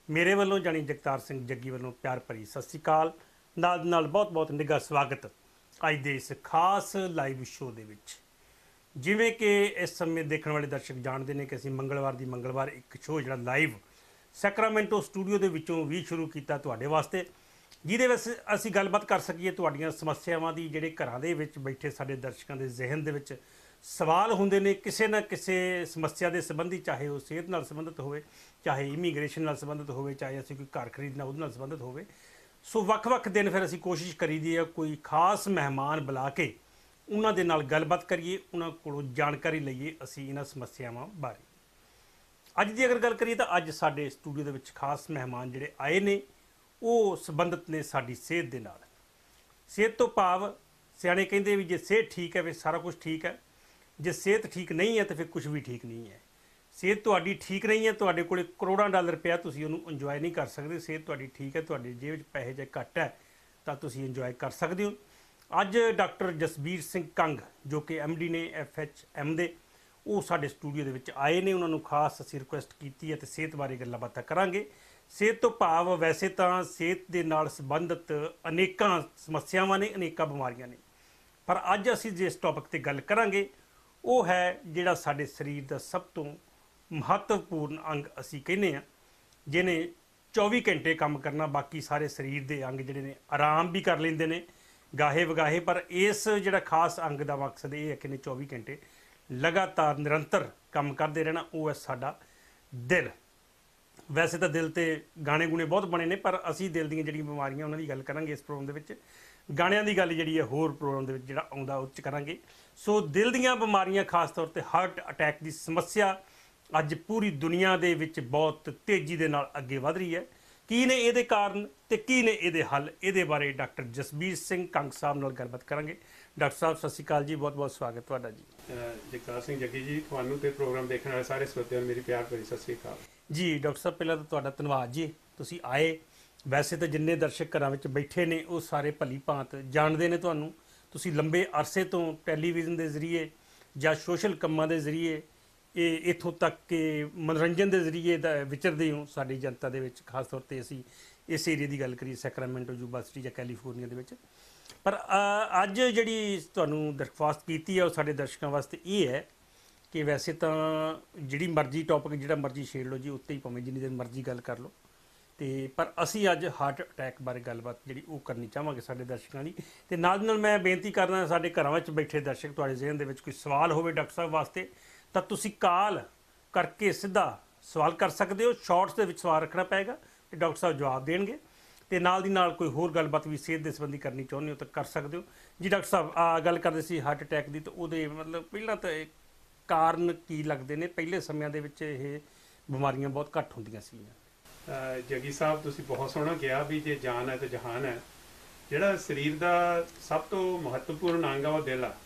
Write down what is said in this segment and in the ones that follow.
ਮੇਰੇ ਵੱਲੋਂ ਜਾਣੀ ਜਗਤਾਰ ਸਿੰਘ ਜੱਗੀ ਵੱਲੋਂ ਪਿਆਰ ਭਰੀ ਸਤਿ ਸ਼੍ਰੀ ਅਕਾਲ। ਨਾਲ ਬਹੁਤ ਨਿੱਘਾ ਸਵਾਗਤ ਅੱਜ ਦੇ ਇਸ ਖਾਸ ਲਾਈਵ ਸ਼ੋਅ ਦੇ ਵਿੱਚ। ਜਿਵੇਂ ਕਿ ਇਸ ਸਮੇਂ ਦੇਖਣ ਵਾਲੇ ਦਰਸ਼ਕ ਜਾਣਦੇ ਨੇ ਕਿ ਅਸੀਂ ਮੰਗਲਵਾਰ ਇੱਕ ਸ਼ੋਅ ਜਿਹੜਾ ਲਾਈਵ ਸੈਕਰਾਮੈਂਟੋ ਸਟੂਡੀਓ ਦੇ ਵਿੱਚੋਂ ਵੀ ਸ਼ੁਰੂ ਕੀਤਾ ਤੁਹਾਡੇ ਵਾਸਤੇ, ਜਿਹਦੇ ਵਿੱਚ ਅਸੀਂ ਗੱਲਬਾਤ ਕਰ ਸਕੀਏ ਤੁਹਾਡੀਆਂ ਸਮੱਸਿਆਵਾਂ ਦੀ। ਜਿਹੜੇ ਘਰਾਂ ਦੇ ਵਿੱਚ ਬੈਠੇ ਸਾਡੇ ਦਰਸ਼ਕਾਂ ਦੇ ਜ਼ਿਹਨ ਦੇ ਵਿੱਚ ਸਵਾਲ ਹੁੰਦੇ ਨੇ ਕਿਸੇ ਨਾ ਕਿਸੇ ਸਮੱਸਿਆ ਦੇ ਸੰਬੰਧੀ, ਚਾਹੇ ਉਹ ਸਿਹਤ ਨਾਲ ਸੰਬੰਧਿਤ ਹੋਵੇ, ਚਾਹੇ ਇਮੀਗ੍ਰੇਸ਼ਨ ਨਾਲ ਸੰਬੰਧਿਤ ਹੋਵੇ, ਚਾਹੇ ਅਸੀਂ ਕੋਈ ਘਰ ਖਰੀਦਣਾ ਉਹਦੇ ਨਾਲ ਸੰਬੰਧਿਤ ਹੋਵੇ। ਸੋ ਵੱਖ ਦਿਨ ਫਿਰ ਅਸੀਂ ਕੋਸ਼ਿਸ਼ ਕਰੀਦੀ ਹੈ ਕੋਈ ਖਾਸ ਮਹਿਮਾਨ ਬੁਲਾ ਕੇ ਉਹਨਾਂ ਦੇ ਨਾਲ ਗੱਲਬਾਤ ਕਰੀਏ, ਉਹਨਾਂ ਕੋਲੋਂ ਜਾਣਕਾਰੀ ਲਈਏ ਅਸੀਂ ਇਹਨਾਂ ਸਮੱਸਿਆਵਾਂ ਬਾਰੇ। ਅੱਜ ਦੀ ਅਗਰ ਗੱਲ ਕਰੀਏ ਤਾਂ ਅੱਜ ਸਾਡੇ ਸਟੂਡੀਓ ਦੇ ਵਿੱਚ ਖਾਸ ਮਹਿਮਾਨ ਜਿਹੜੇ ਆਏ ਨੇ ਉਹ ਸੰਬੰਧਿਤ ਨੇ ਸਾਡੀ ਸਿਹਤ ਦੇ ਨਾਲ। ਸਿਹਤ ਤੋਂ ਭਾਵ ਸਿਆਣੇ ਕਹਿੰਦੇ ਵੀ ਜੇ ਸਿਹਤ ਠੀਕ ਹੈ ਫਿਰ ਸਾਰਾ ਕੁਝ ਠੀਕ ਹੈ, ਜੇ ਸਿਹਤ ਠੀਕ ਨਹੀਂ ਹੈ ਤਾਂ ਫਿਰ ਕੁਝ ਵੀ ਠੀਕ ਨਹੀਂ ਹੈ। ਸਿਹਤ ਤੁਹਾਡੀ ਠੀਕ ਨਹੀਂ ਹੈ, ਤੁਹਾਡੇ ਕੋਲ ਕਰੋੜਾਂ ਡਾਲਰ ਪਿਆ, ਤੁਸੀਂ ਉਹਨੂੰ ਇੰਜੋਏ ਨਹੀਂ ਕਰ ਸਕਦੇ। ਸਿਹਤ ਤੁਹਾਡੀ ਠੀਕ ਹੈ, ਤੁਹਾਡੀ ਜੇਬ 'ਚ ਪੈਸੇ ਜੇ ਘੱਟ ਹੈ ਤਾਂ ਤੁਸੀਂ ਇੰਜੋਏ ਕਰ ਸਕਦੇ ਹੋ। ਅੱਜ ਡਾਕਟਰ ਜਸਬੀਰ ਸਿੰਘ ਕੰਗ ਜੋ ਕਿ MD ਨੇ FHM ਦੇ, ਉਹ ਸਾਡੇ ਸਟੂਡੀਓ ਦੇ ਵਿੱਚ ਆਏ ਨੇ। ਉਹਨਾਂ ਨੂੰ ਖਾਸ ਅਸੀਂ ਰਿਕੁਐਸਟ ਕੀਤੀ ਹੈ ਤੇ ਸਿਹਤ ਬਾਰੇ ਗੱਲਾਂ ਬਾਤਾਂ ਕਰਾਂਗੇ। ਸਿਹਤ ਤੋਂ ਭਾਵ ਵੈਸੇ ਤਾਂ ਸਿਹਤ ਦੇ ਨਾਲ ਸੰਬੰਧਿਤ ਅਨੇਕਾਂ ਸਮੱਸਿਆਵਾਂ ਨੇ, ਅਨੇਕਾਂ ਬਿਮਾਰੀਆਂ ਨੇ, ਪਰ ਅੱਜ ਅਸੀਂ ਜਿਸ ਟੌਪਿਕ 'ਤੇ ਗੱਲ ਕਰਾਂਗੇ ਉਹ ਹੈ ਜਿਹੜਾ ਸਾਡੇ ਸਰੀਰ ਦਾ ਸਭ ਤੋਂ ਮਹੱਤਵਪੂਰਨ ਅੰਗ ਅਸੀਂ ਕਹਿੰਦੇ ਹਾਂ, ਜਿਹਨੇ 24 ਘੰਟੇ ਕੰਮ ਕਰਨਾ, ਬਾਕੀ ਸਾਰੇ ਸਰੀਰ ਦੇ ਅੰਗ ਜਿਹੜੇ ਨੇ ਆਰਾਮ ਵੀ ਕਰ ਲੈਂਦੇ ਨੇ ਗਾਹੇ ਵਗਾਹੇ, ਪਰ ਇਸ ਜਿਹੜਾ ਖਾਸ ਅੰਗ ਦਾ ਮਕਸਦ ਇਹ ਹੈ ਕਿ 24 ਘੰਟੇ ਲਗਾਤਾਰ ਨਿਰੰਤਰ ਕੰਮ ਕਰਦੇ ਰਹਿਣਾ, ਉਹ ਹੈ ਸਾਡਾ ਦਿਲ। ਵੈਸੇ ਤਾਂ ਦਿਲ ਤੇ ਗਾਣੇ ਗੁਣੇ ਬਹੁਤ ਬਣੇ ਨੇ, ਪਰ ਅਸੀਂ ਦਿਲ ਦੀਆਂ ਜਿਹੜੀਆਂ ਬਿਮਾਰੀਆਂ ਉਹਨਾਂ ਦੀ ਗੱਲ ਕਰਾਂਗੇ ਇਸ ਪ੍ਰੋਗਰਾਮ ਦੇ ਵਿੱਚ। ਗਾਣਿਆਂ ਦੀ ਗੱਲ ਜਿਹੜੀ ਹੈ ਹੋਰ ਪ੍ਰੋਗਰਾਮ ਦੇ ਵਿੱਚ ਜਿਹੜਾ ਆਉਂਦਾ ਉਹ 'ਚ ਕਰਾਂਗੇ। ਸੋ ਦਿਲ ਦੀਆਂ ਬਿਮਾਰੀਆਂ, ਖਾਸ ਤੌਰ 'ਤੇ ਹਾਰਟ ਅਟੈਕ ਦੀ ਸਮੱਸਿਆ ਅੱਜ ਪੂਰੀ ਦੁਨੀਆ ਦੇ ਵਿੱਚ ਬਹੁਤ ਤੇਜ਼ੀ ਦੇ ਨਾਲ ਅੱਗੇ ਵਧ ਰਹੀ ਹੈ। ਕੀ ਨੇ ਇਹਦੇ ਕਾਰਨ ਤੇ ਕੀ ਨੇ ਇਹਦੇ ਹੱਲ, ਇਹਦੇ ਬਾਰੇ ਡਾਕਟਰ ਜਸਬੀਰ ਸਿੰਘ ਕੰਗ ਸਾਹਿਬ ਨਾਲ ਗੱਲਬਾਤ ਕਰਾਂਗੇ। ਡਾਕਟਰ ਸਾਹਿਬ ਸਤਿ ਸ਼੍ਰੀ ਅਕਾਲ ਜੀ, ਬਹੁਤ ਸਵਾਗਤ ਤੁਹਾਡਾ ਜੀ। ਜਗਤਾਰ ਸਿੰਘ ਜੱਗੀ ਜੀ, ਤੁਹਾਨੂੰ ਤੇ ਪ੍ਰੋਗਰਾਮ ਦੇਖਣ ਵਾਲੇ ਸਾਰੇ ਸਰੋਤਿਆਂ ਨੂੰ ਮੇਰੀ ਪਿਆਰ ਭਰੀ ਸਤਿ ਸ਼੍ਰੀ ਅਕਾਲ ਜੀ। ਡਾਕਟਰ ਸਾਹਿਬ ਪਹਿਲਾਂ ਤਾਂ ਤੁਹਾਡਾ ਧੰਨਵਾਦ ਜੀ, ਤੁਸੀਂ ਆਏ। ਵੈਸੇ ਤਾਂ ਜਿੰਨੇ ਦਰਸ਼ਕ ਘਰਾਂ ਵਿੱਚ ਬੈਠੇ ਨੇ ਉਹ ਸਾਰੇ ਭਲੀ ਭਾਂਤ ਜਾਣਦੇ ਨੇ ਤੁਹਾਨੂੰ। ਤੁਸੀਂ ਲੰਬੇ ਅਰਸੇ ਤੋਂ ਟੈਲੀਵਿਜ਼ਨ ਦੇ ਜ਼ਰੀਏ ਜਾਂ ਸੋਸ਼ਲ ਕੰਮਾਂ ਦੇ ਜ਼ਰੀਏ ਇਹ ਇੱਥੋਂ ਤੱਕ ਕਿ ਮਨੋਰੰਜਨ ਦੇ ਜ਼ਰੀਏ ਵਿਚਰਦੇ ਹੋ ਸਾਡੀ ਜਨਤਾ ਦੇ ਵਿੱਚ। ਖਾਸ ਤੌਰ 'ਤੇ ਅਸੀਂ ਇਸ ਏਰੀਏ ਦੀ ਗੱਲ ਕਰੀਏ ਸੈਕਰਾਮੈਂਟੋ, ਯੂਬਾ ਸਿਟੀ ਜਾਂ ਕੈਲੀਫੋਰਨੀਆ ਦੇ ਵਿੱਚ। ਪਰ ਅੱਜ ਜਿਹੜੀ ਤੁਹਾਨੂੰ ਦਰਖਾਸਤ ਕੀਤੀ ਹੈ ਉਹ ਸਾਡੇ ਦਰਸ਼ਕਾਂ ਵਾਸਤੇ ਇਹ ਹੈ ਕਿ ਵੈਸੇ ਤਾਂ ਜਿਹੜੀ ਮਰਜ਼ੀ ਟੌਪਿਕ ਜਿਹੜਾ ਮਰਜ਼ੀ ਛੇੜ ਲਓ ਜੀ, ਉੱਤੇ ਹੀ ਭਾਵੇਂ ਜਿੰਨੀ ਦੇਰ ਮਰਜ਼ੀ ਗੱਲ ਕਰ ਲਓ, ਤੇ ਪਰ ਅਸੀਂ ਅੱਜ ਹਾਰਟ ਅਟੈਕ ਬਾਰੇ ਗੱਲਬਾਤ ਜਿਹੜੀ ਉਹ ਕਰਨੀ ਚਾਹਾਂਗੇ ਸਾਡੇ ਦਰਸ਼ਕਾਂ ਦੀ। ਤੇ ਨਾਲ ਮੈਂ ਬੇਨਤੀ ਕਰਦਾ ਸਾਡੇ ਘਰਾਂ ਵਿੱਚ ਬੈਠੇ ਦਰਸ਼ਕ, ਤੁਹਾਡੇ ਜ਼ਿਹਨ ਦੇ ਵਿੱਚ ਕੋਈ ਸਵਾਲ ਹੋਵੇ ਡਾਕਟਰ ਸਾਹਿਬ ਵਾਸਤੇ ਤਾਂ ਤੁਸੀਂ ਕਾਲ ਕਰਕੇ ਸਿੱਧਾ ਸਵਾਲ ਕਰ ਸਕਦੇ ਹੋ। ਸ਼ਾਰਟਸ ਦੇ ਵਿੱਚ ਸਵਾਲ ਰੱਖਣਾ ਪਏਗਾ ਤੇ ਡਾਕਟਰ ਸਾਹਿਬ ਜਵਾਬ ਦੇਣਗੇ। ਤੇ ਨਾਲ ਦੀ ਨਾਲ ਕੋਈ ਹੋਰ ਗੱਲਬਾਤ ਵੀ ਸਿਹਤ ਦੇ ਸੰਬੰਧੀ ਕਰਨੀ ਚਾਹੁੰਦੇ ਹੋ ਤਾਂ ਕਰ ਸਕਦੇ ਹੋ ਜੀ। ਡਾਕਟਰ ਸਾਹਿਬ ਗੱਲ ਕਰਦੇ ਸੀ ਹਾਰਟ ਅਟੈਕ ਦੀ, ਤਾਂ ਉਹਦੇ ਮਤਲਬ ਪਹਿਲਾਂ ਤਾਂ ਕਾਰਨ ਕੀ ਲੱਗਦੇ ਨੇ? ਪਹਿਲੇ ਸਮਿਆਂ ਦੇ ਵਿੱਚ ਇਹ ਬਿਮਾਰੀਆਂ ਬਹੁਤ ਘੱਟ ਹੁੰਦੀਆਂ ਸੀ। ਜੱਗੀ ਸਾਹਿਬ, ਤੁਸੀਂ ਬਹੁਤ ਸੋਹਣਾ ਕਿਹਾ ਵੀ ਜੇ ਜਾਨ ਹੈ ਤੇ ਜਹਾਨ ਹੈ। ਜਿਹੜਾ ਸਰੀਰ ਦਾ ਸਭ ਤੋਂ ਮਹੱਤਵਪੂਰਨ ਅੰਗ ਆ ਉਹ ਦਿਲ ਆ।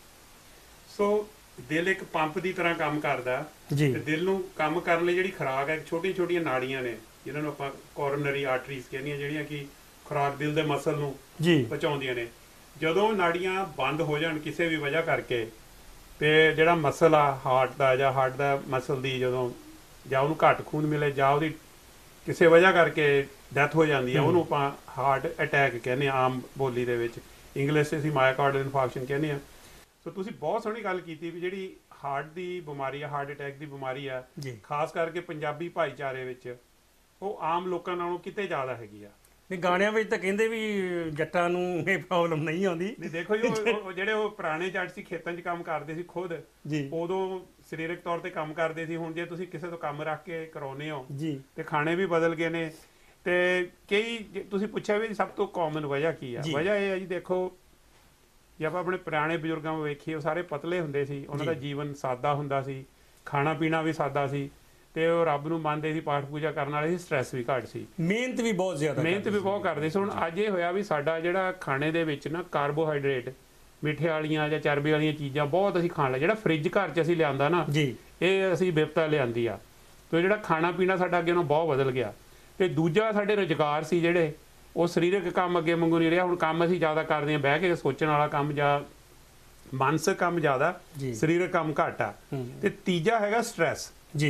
ਸੋ ਦਿਲ ਇੱਕ ਪੰਪ ਦੀ ਤਰ੍ਹਾਂ ਕੰਮ ਕਰਦਾ ਤੇ ਦਿਲ ਨੂੰ ਕੰਮ ਕਰਨ ਲਈ ਜਿਹੜੀ ਖੁਰਾਕ ਹੈ, ਛੋਟੀਆਂ ਨਾੜੀਆਂ ਨੇ ਜਿਹਨਾਂ ਨੂੰ ਆਪਾਂ ਕੋਰੋਨਰੀ ਆਰਟਰੀਜ਼ ਕਹਿੰਦੀਆਂ, ਜਿਹੜੀਆਂ ਕਿ ਖੁਰਾਕ ਦਿਲ ਦੇ ਮਸਲ ਨੂੰ ਪਹੁੰਚਾਉਂਦੀਆਂ ਨੇ। ਜਦੋਂ ਨਾੜੀਆਂ ਬੰਦ ਹੋ ਜਾਣ ਕਿਸੇ ਵੀ ਵਜ੍ਹਾ ਕਰਕੇ ਤੇ ਜਿਹੜਾ ਮਸਲ ਆ ਹਾਰਟ ਦਾ ਜਾਂ ਹਾਰਟ ਦਾ ਮਸਲ ਦੀ ਜਦੋਂ ਜਾਂ ਉਹਨੂੰ ਘੱਟ ਖੂਨ ਮਿਲੇ ਜਾਂ ਉਹਦੀ ਕਿਸੇ ਵਜ੍ਹਾ ਕਰਕੇ ਡੈਥ ਹੋ ਜਾਂਦੀ ਆ, ਉਹਨੂੰ ਆਪਾਂ ਹਾਰਟ ਅਟੈਕ ਕਹਿੰਦੇ ਆ ਆਮ ਬੋਲੀ ਦੇ ਵਿੱਚ। ਇੰਗਲਿਸ਼ 'ਚ ਅਸੀਂ ਮਾਇਓਕਾਰਡੀਅਲ ਇਨਫਾਰਕਸ਼ਨ ਕਹਿੰਦੇ ਆ। ਸੋ ਤੁਸੀਂ ਬਹੁਤ ਸੋਹਣੀ ਗੱਲ ਕੀਤੀ ਵੀ ਜਿਹੜੀ ਹਾਰਟ ਦੀ ਬਿਮਾਰੀ ਆ, ਹਾਰਟ ਅਟੈਕ ਦੀ ਬਿਮਾਰੀ ਆ, ਖਾਸ ਕਰਕੇ ਪੰਜਾਬੀ ਭਾਈਚਾਰੇ ਵਿੱਚ ਉਹ ਆਮ ਲੋਕਾਂ ਨਾਲੋਂ ਕਿਤੇ ਜ਼ਿਆਦਾ ਹੈਗੀ ਆ। ਨਹੀਂ, ਗਾਣਿਆਂ ਵਿੱਚ ਤਾਂ ਕਹਿੰਦੇ ਵੀ ਜੱਟਾਂ ਨੂੰ ਇਹ ਪ੍ਰੋਬਲਮ ਨਹੀਂ ਆਉਂਦੀ। ਨਹੀਂ, ਦੇਖੋ ਜੀ ਉਹ ਜਿਹੜੇ ਉਹ ਪੁਰਾਣੇ ਜੱਟ ਸੀ, ਖੇਤਾਂ 'ਚ ਕੰਮ ਕਰਦੇ ਸੀ ਖੁਦ, ਉਦੋਂ ਸਰੀਰਕ ਤੌਰ ਤੇ ਕੰਮ ਕਰਦੇ ਸੀ। ਹੁਣ ਜੇ ਤੁਸੀਂ ਕਿਸੇ ਤੋਂ ਕੰਮ ਰੱਖ ਕੇ ਕਰਾਉਨੇ ਹੋ ਤੇ ਖਾਣੇ ਵੀ ਬਦਲ ਗਏ ਨੇ। ਤੇ ਕਈ ਤੁਸੀਂ ਪੁੱਛਿਆ ਵੀ ਸਭ ਤੋਂ ਕਾਮਨ ਵਜ੍ਹਾ ਕੀ ਆ? ਵਜ੍ਹਾ ਇਹ ਹੈ ਜੀ, ਦੇਖੋ ਜੇ ਆਪਾਂ ਆਪਣੇ ਪੁਰਾਣੇ ਬਜ਼ੁਰਗਾਂ ਨੂੰ ਵੇਖੀਏ, ਉਹ ਸਾਰੇ ਪਤਲੇ ਹੁੰਦੇ ਸੀ, ਉਹਨਾਂ ਦਾ ਜੀਵਨ ਸਾਦਾ ਹੁੰਦਾ ਸੀ, ਖਾਣਾ ਪੀਣਾ ਵੀ ਸਾਦਾ ਸੀ, ਤੇ ਉਹ ਰੱਬ ਨੂੰ ਮੰਨਦੇ ਸੀ, ਪਾਠ ਪੂਜਾ ਕਰਨ ਵਾਲੇ ਸੀ, ਸਟ੍ਰੈਸ ਵੀ ਘੱਟ ਸੀ, ਮਿਹਨਤ ਵੀ ਬਹੁਤ ਕਰਦੇ ਸੀ। ਹੁਣ ਅੱਜ ਇਹ ਹੋਇਆ ਵੀ ਸਾਡਾ ਜਿਹੜਾ ਖਾਣੇ ਦੇ ਵਿੱਚ ਨਾ ਕਾਰਬੋਹਾਈਡਰੇਟ, ਮਿੱਠੇ ਵਾਲੀਆਂ ਜਾਂ ਚਰਬੀ ਵਾਲੀਆਂ ਚੀਜ਼ਾਂ ਬਹੁਤ ਅਸੀਂ ਖਾਣ ਲੱਗੇ। ਜਿਹੜਾ ਫਰਿੱਜ ਘਰ 'ਚ ਅਸੀਂ ਲਿਆਂਦਾ ਨਾ, ਇਹ ਅਸੀਂ ਬਿਪਤਾ ਲਿਆਂਦੀ ਆ। ਤੇ ਜਿਹੜਾ ਖਾਣਾ ਪੀਣਾ ਸਾਡਾ ਅੱਗੇ ਨਾਲੋਂ ਬਹੁਤ ਬਦਲ ਗਿਆ। ਤੇ ਦੂਜਾ ਸਾਡੇ ਰੁਜ਼ਗਾਰ ਸੀ ਜਿਹੜੇ, ਉਹ ਸਰੀਰਕ ਕੰਮ ਅੱਗੇ ਵਾਂਗੂ ਨਹੀਂ ਰਿਹਾ। ਹੁਣ ਕੰਮ ਅਸੀਂ ਜ਼ਿਆਦਾ ਕਰਦੇ ਹਾਂ, ਬਹਿ ਕੇ ਸੋਚਣ ਵਾਲਾ ਕੰਮ ਜਾਂ ਮਾਨਸਿਕ ਕੰਮ ਜ਼ਿਆਦਾ, ਸਰੀਰਕ ਕੰਮ ਘੱਟ ਆ। ਤੇ ਤੀਜਾ ਹੈਗਾ ਸਟ੍ਰੈਸ।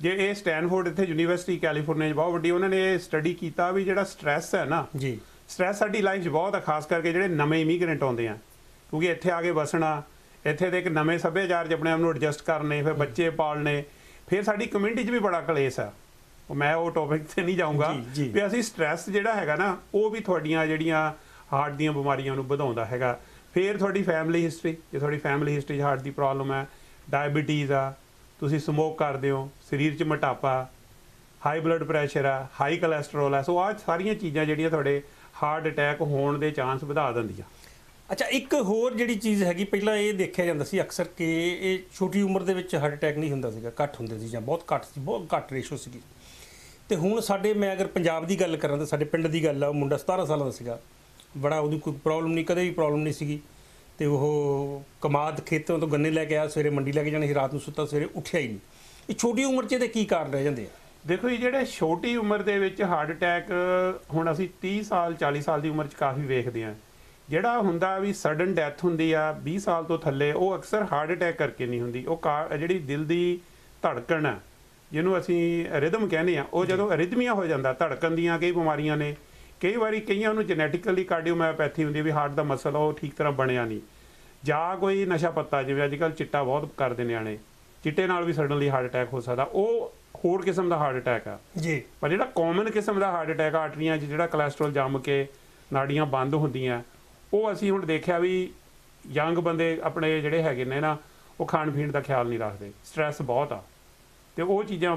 ਜੇ ਇਹ ਸਟੈਨਫੋਰਡ ਇੱਥੇ ਯੂਨੀਵਰਸਿਟੀ ਕੈਲੀਫੋਰਨੀਆ 'ਚ ਬਹੁਤ ਵੱਡੀ, ਉਹਨਾਂ ਨੇ ਇਹ ਸਟੱਡੀ ਕੀਤਾ ਵੀ ਜਿਹੜਾ ਸਟ੍ਰੈਸ ਹੈ ਨਾ ਜੀ, ਸਟ੍ਰੈਸ ਸਾਡੀ ਲਾਈਫ 'ਚ ਬਹੁਤ ਆ, ਖਾਸ ਕਰਕੇ ਜਿਹੜੇ ਨਵੇਂ ਇਮੀਗ੍ਰੈਂਟ ਆਉਂਦੇ ਆ, ਕਿਉਂਕਿ ਇੱਥੇ ਆ ਕੇ ਵਸਣਾ, ਇੱਥੇ ਦੇ ਇੱਕ ਨਵੇਂ ਸੱਭਿਆਚਾਰ 'ਚ ਆਪਣੇ ਆਪ ਨੂੰ ਐਡਜਸਟ ਕਰਨੇ, ਫਿਰ ਬੱਚੇ ਪਾਲਣੇ, ਫਿਰ ਸਾਡੀ ਕਮਿਊਨਿਟੀ 'ਚ ਵੀ ਬੜਾ ਕਲੇਸ਼ ਆ। ਮੈਂ ਉਹ ਟੌਪਿਕ 'ਤੇ ਨਹੀਂ ਜਾਊਂਗਾ ਵੀ ਅਸੀਂ ਸਟ੍ਰੈਸ ਜਿਹੜਾ ਹੈਗਾ ਨਾ ਉਹ ਵੀ ਤੁਹਾਡੀਆਂ ਜਿਹੜੀਆਂ ਹਾਰਟ ਦੀਆਂ ਬਿਮਾਰੀਆਂ ਨੂੰ ਵਧਾਉਂਦਾ ਹੈਗਾ। ਫਿਰ ਤੁਹਾਡੀ ਫੈਮਿਲੀ ਹਿਸਟਰੀ, ਜੇ ਤੁਹਾਡੀ ਫੈਮਿਲੀ ਹਿਸਟਰੀ 'ਚ ਹਾਰਟ ਦੀ ਪ੍ਰੋਬਲਮ ਹੈ, ਡਾਇਬਟੀਜ਼ ਆ, ਤੁਸੀਂ ਸਮੋਕ ਕਰਦੇ ਹੋ, ਸਰੀਰ 'ਚ ਮੋਟਾਪਾ, ਹਾਈ ਬਲੱਡ ਪ੍ਰੈਸ਼ਰ ਆ, ਹਾਈ ਕੋਲੈਸਟਰੋਲ ਆ, ਸੋ ਆਹ ਸਾਰੀਆਂ ਚੀਜ਼ਾਂ ਜਿਹੜੀਆਂ ਤੁਹਾਡੇ ਹਾਰਟ ਅਟੈਕ ਹੋਣ ਦੇ ਚਾਂਸ ਵਧਾ ਦਿੰਦੀਆਂ। ਅੱਛਾ, ਇੱਕ ਹੋਰ ਜਿਹੜੀ ਚੀਜ਼ ਹੈਗੀ, ਪਹਿਲਾਂ ਇਹ ਦੇਖਿਆ ਜਾਂਦਾ ਸੀ ਅਕਸਰ ਕਿ ਇਹ ਛੋਟੀ ਉਮਰ ਦੇ ਵਿੱਚ ਹਾਰਟ ਅਟੈਕ ਨਹੀਂ ਹੁੰਦਾ ਸੀਗਾ, ਘੱਟ ਹੁੰਦੇ ਸੀ ਜਾਂ ਬਹੁਤ ਘੱਟ ਸੀ, ਬਹੁਤ ਘੱਟ ਰੇਸ਼ੋ ਸੀਗੀ। ਤੇ ਹੁਣ ਸਾਡੇ, ਮੈਂ ਅਗਰ ਪੰਜਾਬ ਦੀ ਗੱਲ ਕਰਾਂ ਤਾਂ ਸਾਡੇ ਪਿੰਡ ਦੀ ਗੱਲ ਆ, ਉਹ ਮੁੰਡਾ 17 ਸਾਲਾਂ ਦਾ ਸੀਗਾ, ਬੜਾ ਉਹਦੀ ਕੋਈ ਪ੍ਰੋਬਲਮ ਨਹੀਂ, ਕਦੇ ਵੀ ਪ੍ਰੋਬਲਮ ਨਹੀਂ ਸੀਗੀ। ਤੇ ਉਹ ਕਮਾਦ ਖੇਤੋਂ ਤੋਂ ਗੰਨੇ ਲੈ ਕੇ ਆਇਆ, ਸਵੇਰੇ ਮੰਡੀ ਲੈ ਕੇ ਜਾਣਾ ਸੀ, ਰਾਤ ਨੂੰ ਸੁੱਤਾ, ਸਵੇਰੇ ਉੱਠਿਆ ਹੀ ਨਹੀਂ। ਇਹ ਛੋਟੀ ਉਮਰ 'ਚ ਇਹਦੇ ਕੀ ਕਾਰਨ ਰਹਿ ਜਾਂਦੇ ਆ? ਦੇਖੋ ਜੀ, ਜਿਹੜੇ ਛੋਟੀ ਉਮਰ ਦੇ ਵਿੱਚ ਹਾਰਟ ਅਟੈਕ ਹੁਣ ਅਸੀਂ 30 ਸਾਲ 40 ਸਾਲ ਦੀ ਉਮਰ 'ਚ ਕਾਫੀ ਵੇਖਦੇ ਹਾਂ। ਜਿਹੜਾ ਹੁੰਦਾ ਵੀ ਸਡਨ ਡੈਥ ਹੁੰਦੀ ਆ 20 ਸਾਲ ਤੋਂ ਥੱਲੇ, ਉਹ ਅਕਸਰ ਹਾਰਟ ਅਟੈਕ ਕਰਕੇ ਨਹੀਂ ਹੁੰਦੀ। ਉਹ ਜਿਹੜੀ ਦਿਲ ਦੀ ਧੜਕਣ ਆ, ਜਿਹਨੂੰ ਅਸੀਂ ਰਿਦਮ ਕਹਿੰਦੇ ਆ, ਉਹ ਜਦੋਂ ਅਰਿਦਮੀਆ ਹੋ ਜਾਂਦਾ, ਧੜਕਣ ਦੀਆਂ ਕਈ ਬਿਮਾਰੀਆਂ ਨੇ, ਕਈ ਵਾਰੀ ਕਈਆਂ ਨੂੰ ਜੈਨੇਟਿਕਲੀ ਕਾਰਡੀਓਮਾਇਓਪੈਥੀ ਹੁੰਦੀ ਵੀ ਹਾਰਟ ਦਾ ਮਸਲ ਉਹ ਠੀਕ ਤਰ੍ਹਾਂ ਬਣਿਆ ਨਹੀਂ, ਜਾਂ ਕੋਈ ਨਸ਼ਾ ਪੱਤਾ, ਜਿਵੇਂ ਅੱਜ ਕੱਲ੍ਹ ਚਿੱਟਾ ਬਹੁਤ ਕਰਦੇ ਨਿਆਣੇ, ਚਿੱਟੇ ਨਾਲ ਵੀ ਸਡਨਲੀ ਹਾਰਟ ਅਟੈਕ ਹੋ ਸਕਦਾ, ਉਹ ਹੋਰ ਕਿਸਮ ਦਾ ਹਾਰਟ ਅਟੈਕ ਆ ਜੀ। ਪਰ ਜਿਹੜਾ ਕਾਮਨ ਕਿਸਮ ਦਾ ਹਾਰਟ ਅਟੈਕ, ਆਰਟਰੀਆਂ 'ਚ ਜਿਹੜਾ ਕੋਲੈਸਟਰੋਲ ਜੰਮ ਕੇ ਨਾੜੀਆਂ ਬੰਦ ਹੁੰਦੀਆਂ, ਉਹ ਅਸੀਂ ਹੁਣ ਦੇਖਿਆ ਵੀ ਯੰਗ ਬੰਦੇ ਆਪਣੇ ਜਿਹੜੇ ਹੈਗੇ ਨੇ ਨਾ, ਉਹ ਖਾਣ ਪੀਣ ਦਾ ਖਿਆਲ ਨਹੀਂ ਰੱਖਦੇ, ਸਟ੍ਰੈਸ ਬਹੁਤ ਆ, ਤੇ ਉਹ ਚੀਜ਼ਾਂ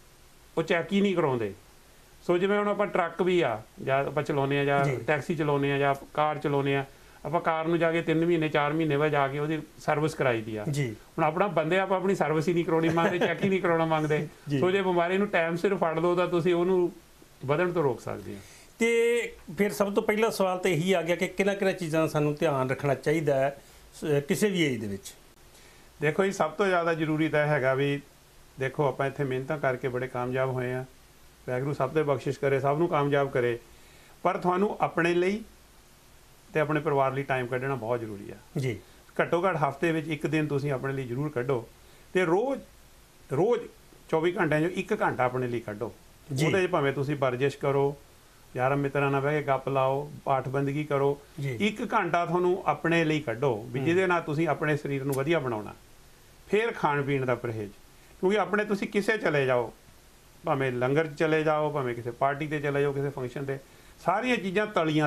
ਉਹ ਚੈੱਕ ਹੀ ਨਹੀਂ ਕਰਾਉਂਦੇ। ਸੋ ਜਿਵੇਂ ਹੁਣ ਆਪਾਂ ਟਰੱਕ ਵੀ ਆ, ਜਾਂ ਆਪਾਂ ਚਲਾਉਂਦੇ ਆ, ਜਾਂ ਟੈਕਸੀ ਚਲਾਉਂਦੇ ਆ, ਜਾਂ ਕਾਰ ਚਲਾਉਂਦੇ ਆ, ਆਪਾਂ ਕਾਰ ਨੂੰ ਜਾ ਕੇ 3 ਮਹੀਨੇ 4 ਮਹੀਨੇ ਬਾਅਦ ਜਾ ਕੇ ਉਹਦੀ ਸਰਵਿਸ ਕਰਾਈ ਦੀ ਆ। ਹੁਣ ਆਪਣਾ ਬੰਦੇ ਆਪਾਂ ਆਪਣੀ ਸਰਵਿਸ ਹੀ ਨਹੀਂ ਕਰਾਉਣੀ ਮੰਗਦੇ, ਚੈੱਕ ਹੀ ਨਹੀਂ ਕਰਾਉਣਾ ਮੰਗਦੇ। ਸੋ ਜੇ ਬਿਮਾਰੀ ਨੂੰ ਟਾਈਮ ਸਿਰ ਫੜ ਲਓ ਤਾਂ ਤੁਸੀਂ ਉਹਨੂੰ ਵਧਣ ਤੋਂ ਰੋਕ ਸਕਦੇ ਹੋ। ਤੇ ਫਿਰ ਸਭ ਤੋਂ ਪਹਿਲਾ ਸਵਾਲ ਤਾਂ ਇਹੀ ਆ ਗਿਆ ਕਿ ਕਿਹਨਾਂ ਚੀਜ਼ਾਂ ਦਾ ਸਾਨੂੰ ਧਿਆਨ ਰੱਖਣਾ ਚਾਹੀਦਾ ਹੈ ਕਿਸੇ ਵੀ ਏਜ ਦੇ ਵਿੱਚ? ਦੇਖੋ ਜੀ, ਸਭ ਤੋਂ ਜ਼ਿਆਦਾ ਜ਼ਰੂਰੀ ਤਾਂ ਹੈਗਾ ਵੀ, ਦੇਖੋ ਆਪਾਂ ਇੱਥੇ ਮਿਹਨਤਾਂ ਕਰਕੇ ਬੜੇ ਕਾਮਯਾਬ ਹੋਏ ਆ, ਵਾਹਿਗੁਰੂ ਸਭ ਤੇ ਬਖਸ਼ਿਸ਼ ਕਰੇ, ਸਭ ਨੂੰ ਕਾਮਯਾਬ ਕਰੇ, ਪਰ ਤੁਹਾਨੂੰ ਆਪਣੇ ਲਈ ਤੇ ਆਪਣੇ ਪਰਿਵਾਰ ਲਈ ਟਾਈਮ ਕੱਢਣਾ ਬਹੁਤ ਜ਼ਰੂਰੀ ਆ ਜੀ। ਘੱਟੋ ਘੱਟ ਹਫ਼ਤੇ ਵਿੱਚ ਇੱਕ ਦਿਨ ਤੁਸੀਂ ਆਪਣੇ ਲਈ ਜ਼ਰੂਰ ਕੱਢੋ, ਤੇ ਰੋਜ਼ 24 ਘੰਟਿਆਂ 'ਚੋਂ 1 ਘੰਟਾ ਆਪਣੇ ਲਈ ਕੱਢੋ। ਉਹਦੇ 'ਚ ਭਾਵੇਂ ਤੁਸੀਂ ਵਰਜਿਸ਼ ਕਰੋ, ਯਾਰਾਂ ਮਿੱਤਰਾਂ ਨਾਲ ਬਹਿ ਕੇ ਗੱਪ ਲਾਓ, ਪਾਠ ਬੰਦਗੀ ਕਰੋ, 1 ਘੰਟਾ ਤੁਹਾਨੂੰ ਆਪਣੇ ਲਈ ਕੱਢੋ ਵੀ ਜਿਹਦੇ ਨਾਲ ਤੁਸੀਂ ਆਪਣੇ ਸਰੀਰ ਨੂੰ ਵਧੀਆ ਬਣਾਉਣਾ। ਫਿਰ ਖਾਣ ਪੀਣ ਦਾ ਪਰਹੇਜ਼, ਕਿਉਂਕਿ ਆਪਣੇ ਤੁਸੀਂ ਕਿਸੇ ਚਲੇ ਜਾਓ, ਭਾਵੇਂ ਲੰਗਰ 'ਚ ਚਲੇ ਜਾਓ, ਭਾਵੇਂ ਕਿਸੇ ਪਾਰਟੀ 'ਤੇ ਚਲੇ ਜਾਓ, ਕਿਸੇ ਫੰਕਸ਼ਨ 'ਤੇ, ਸਾਰੀਆਂ ਚੀਜ਼ਾਂ ਤਲੀਆਂ।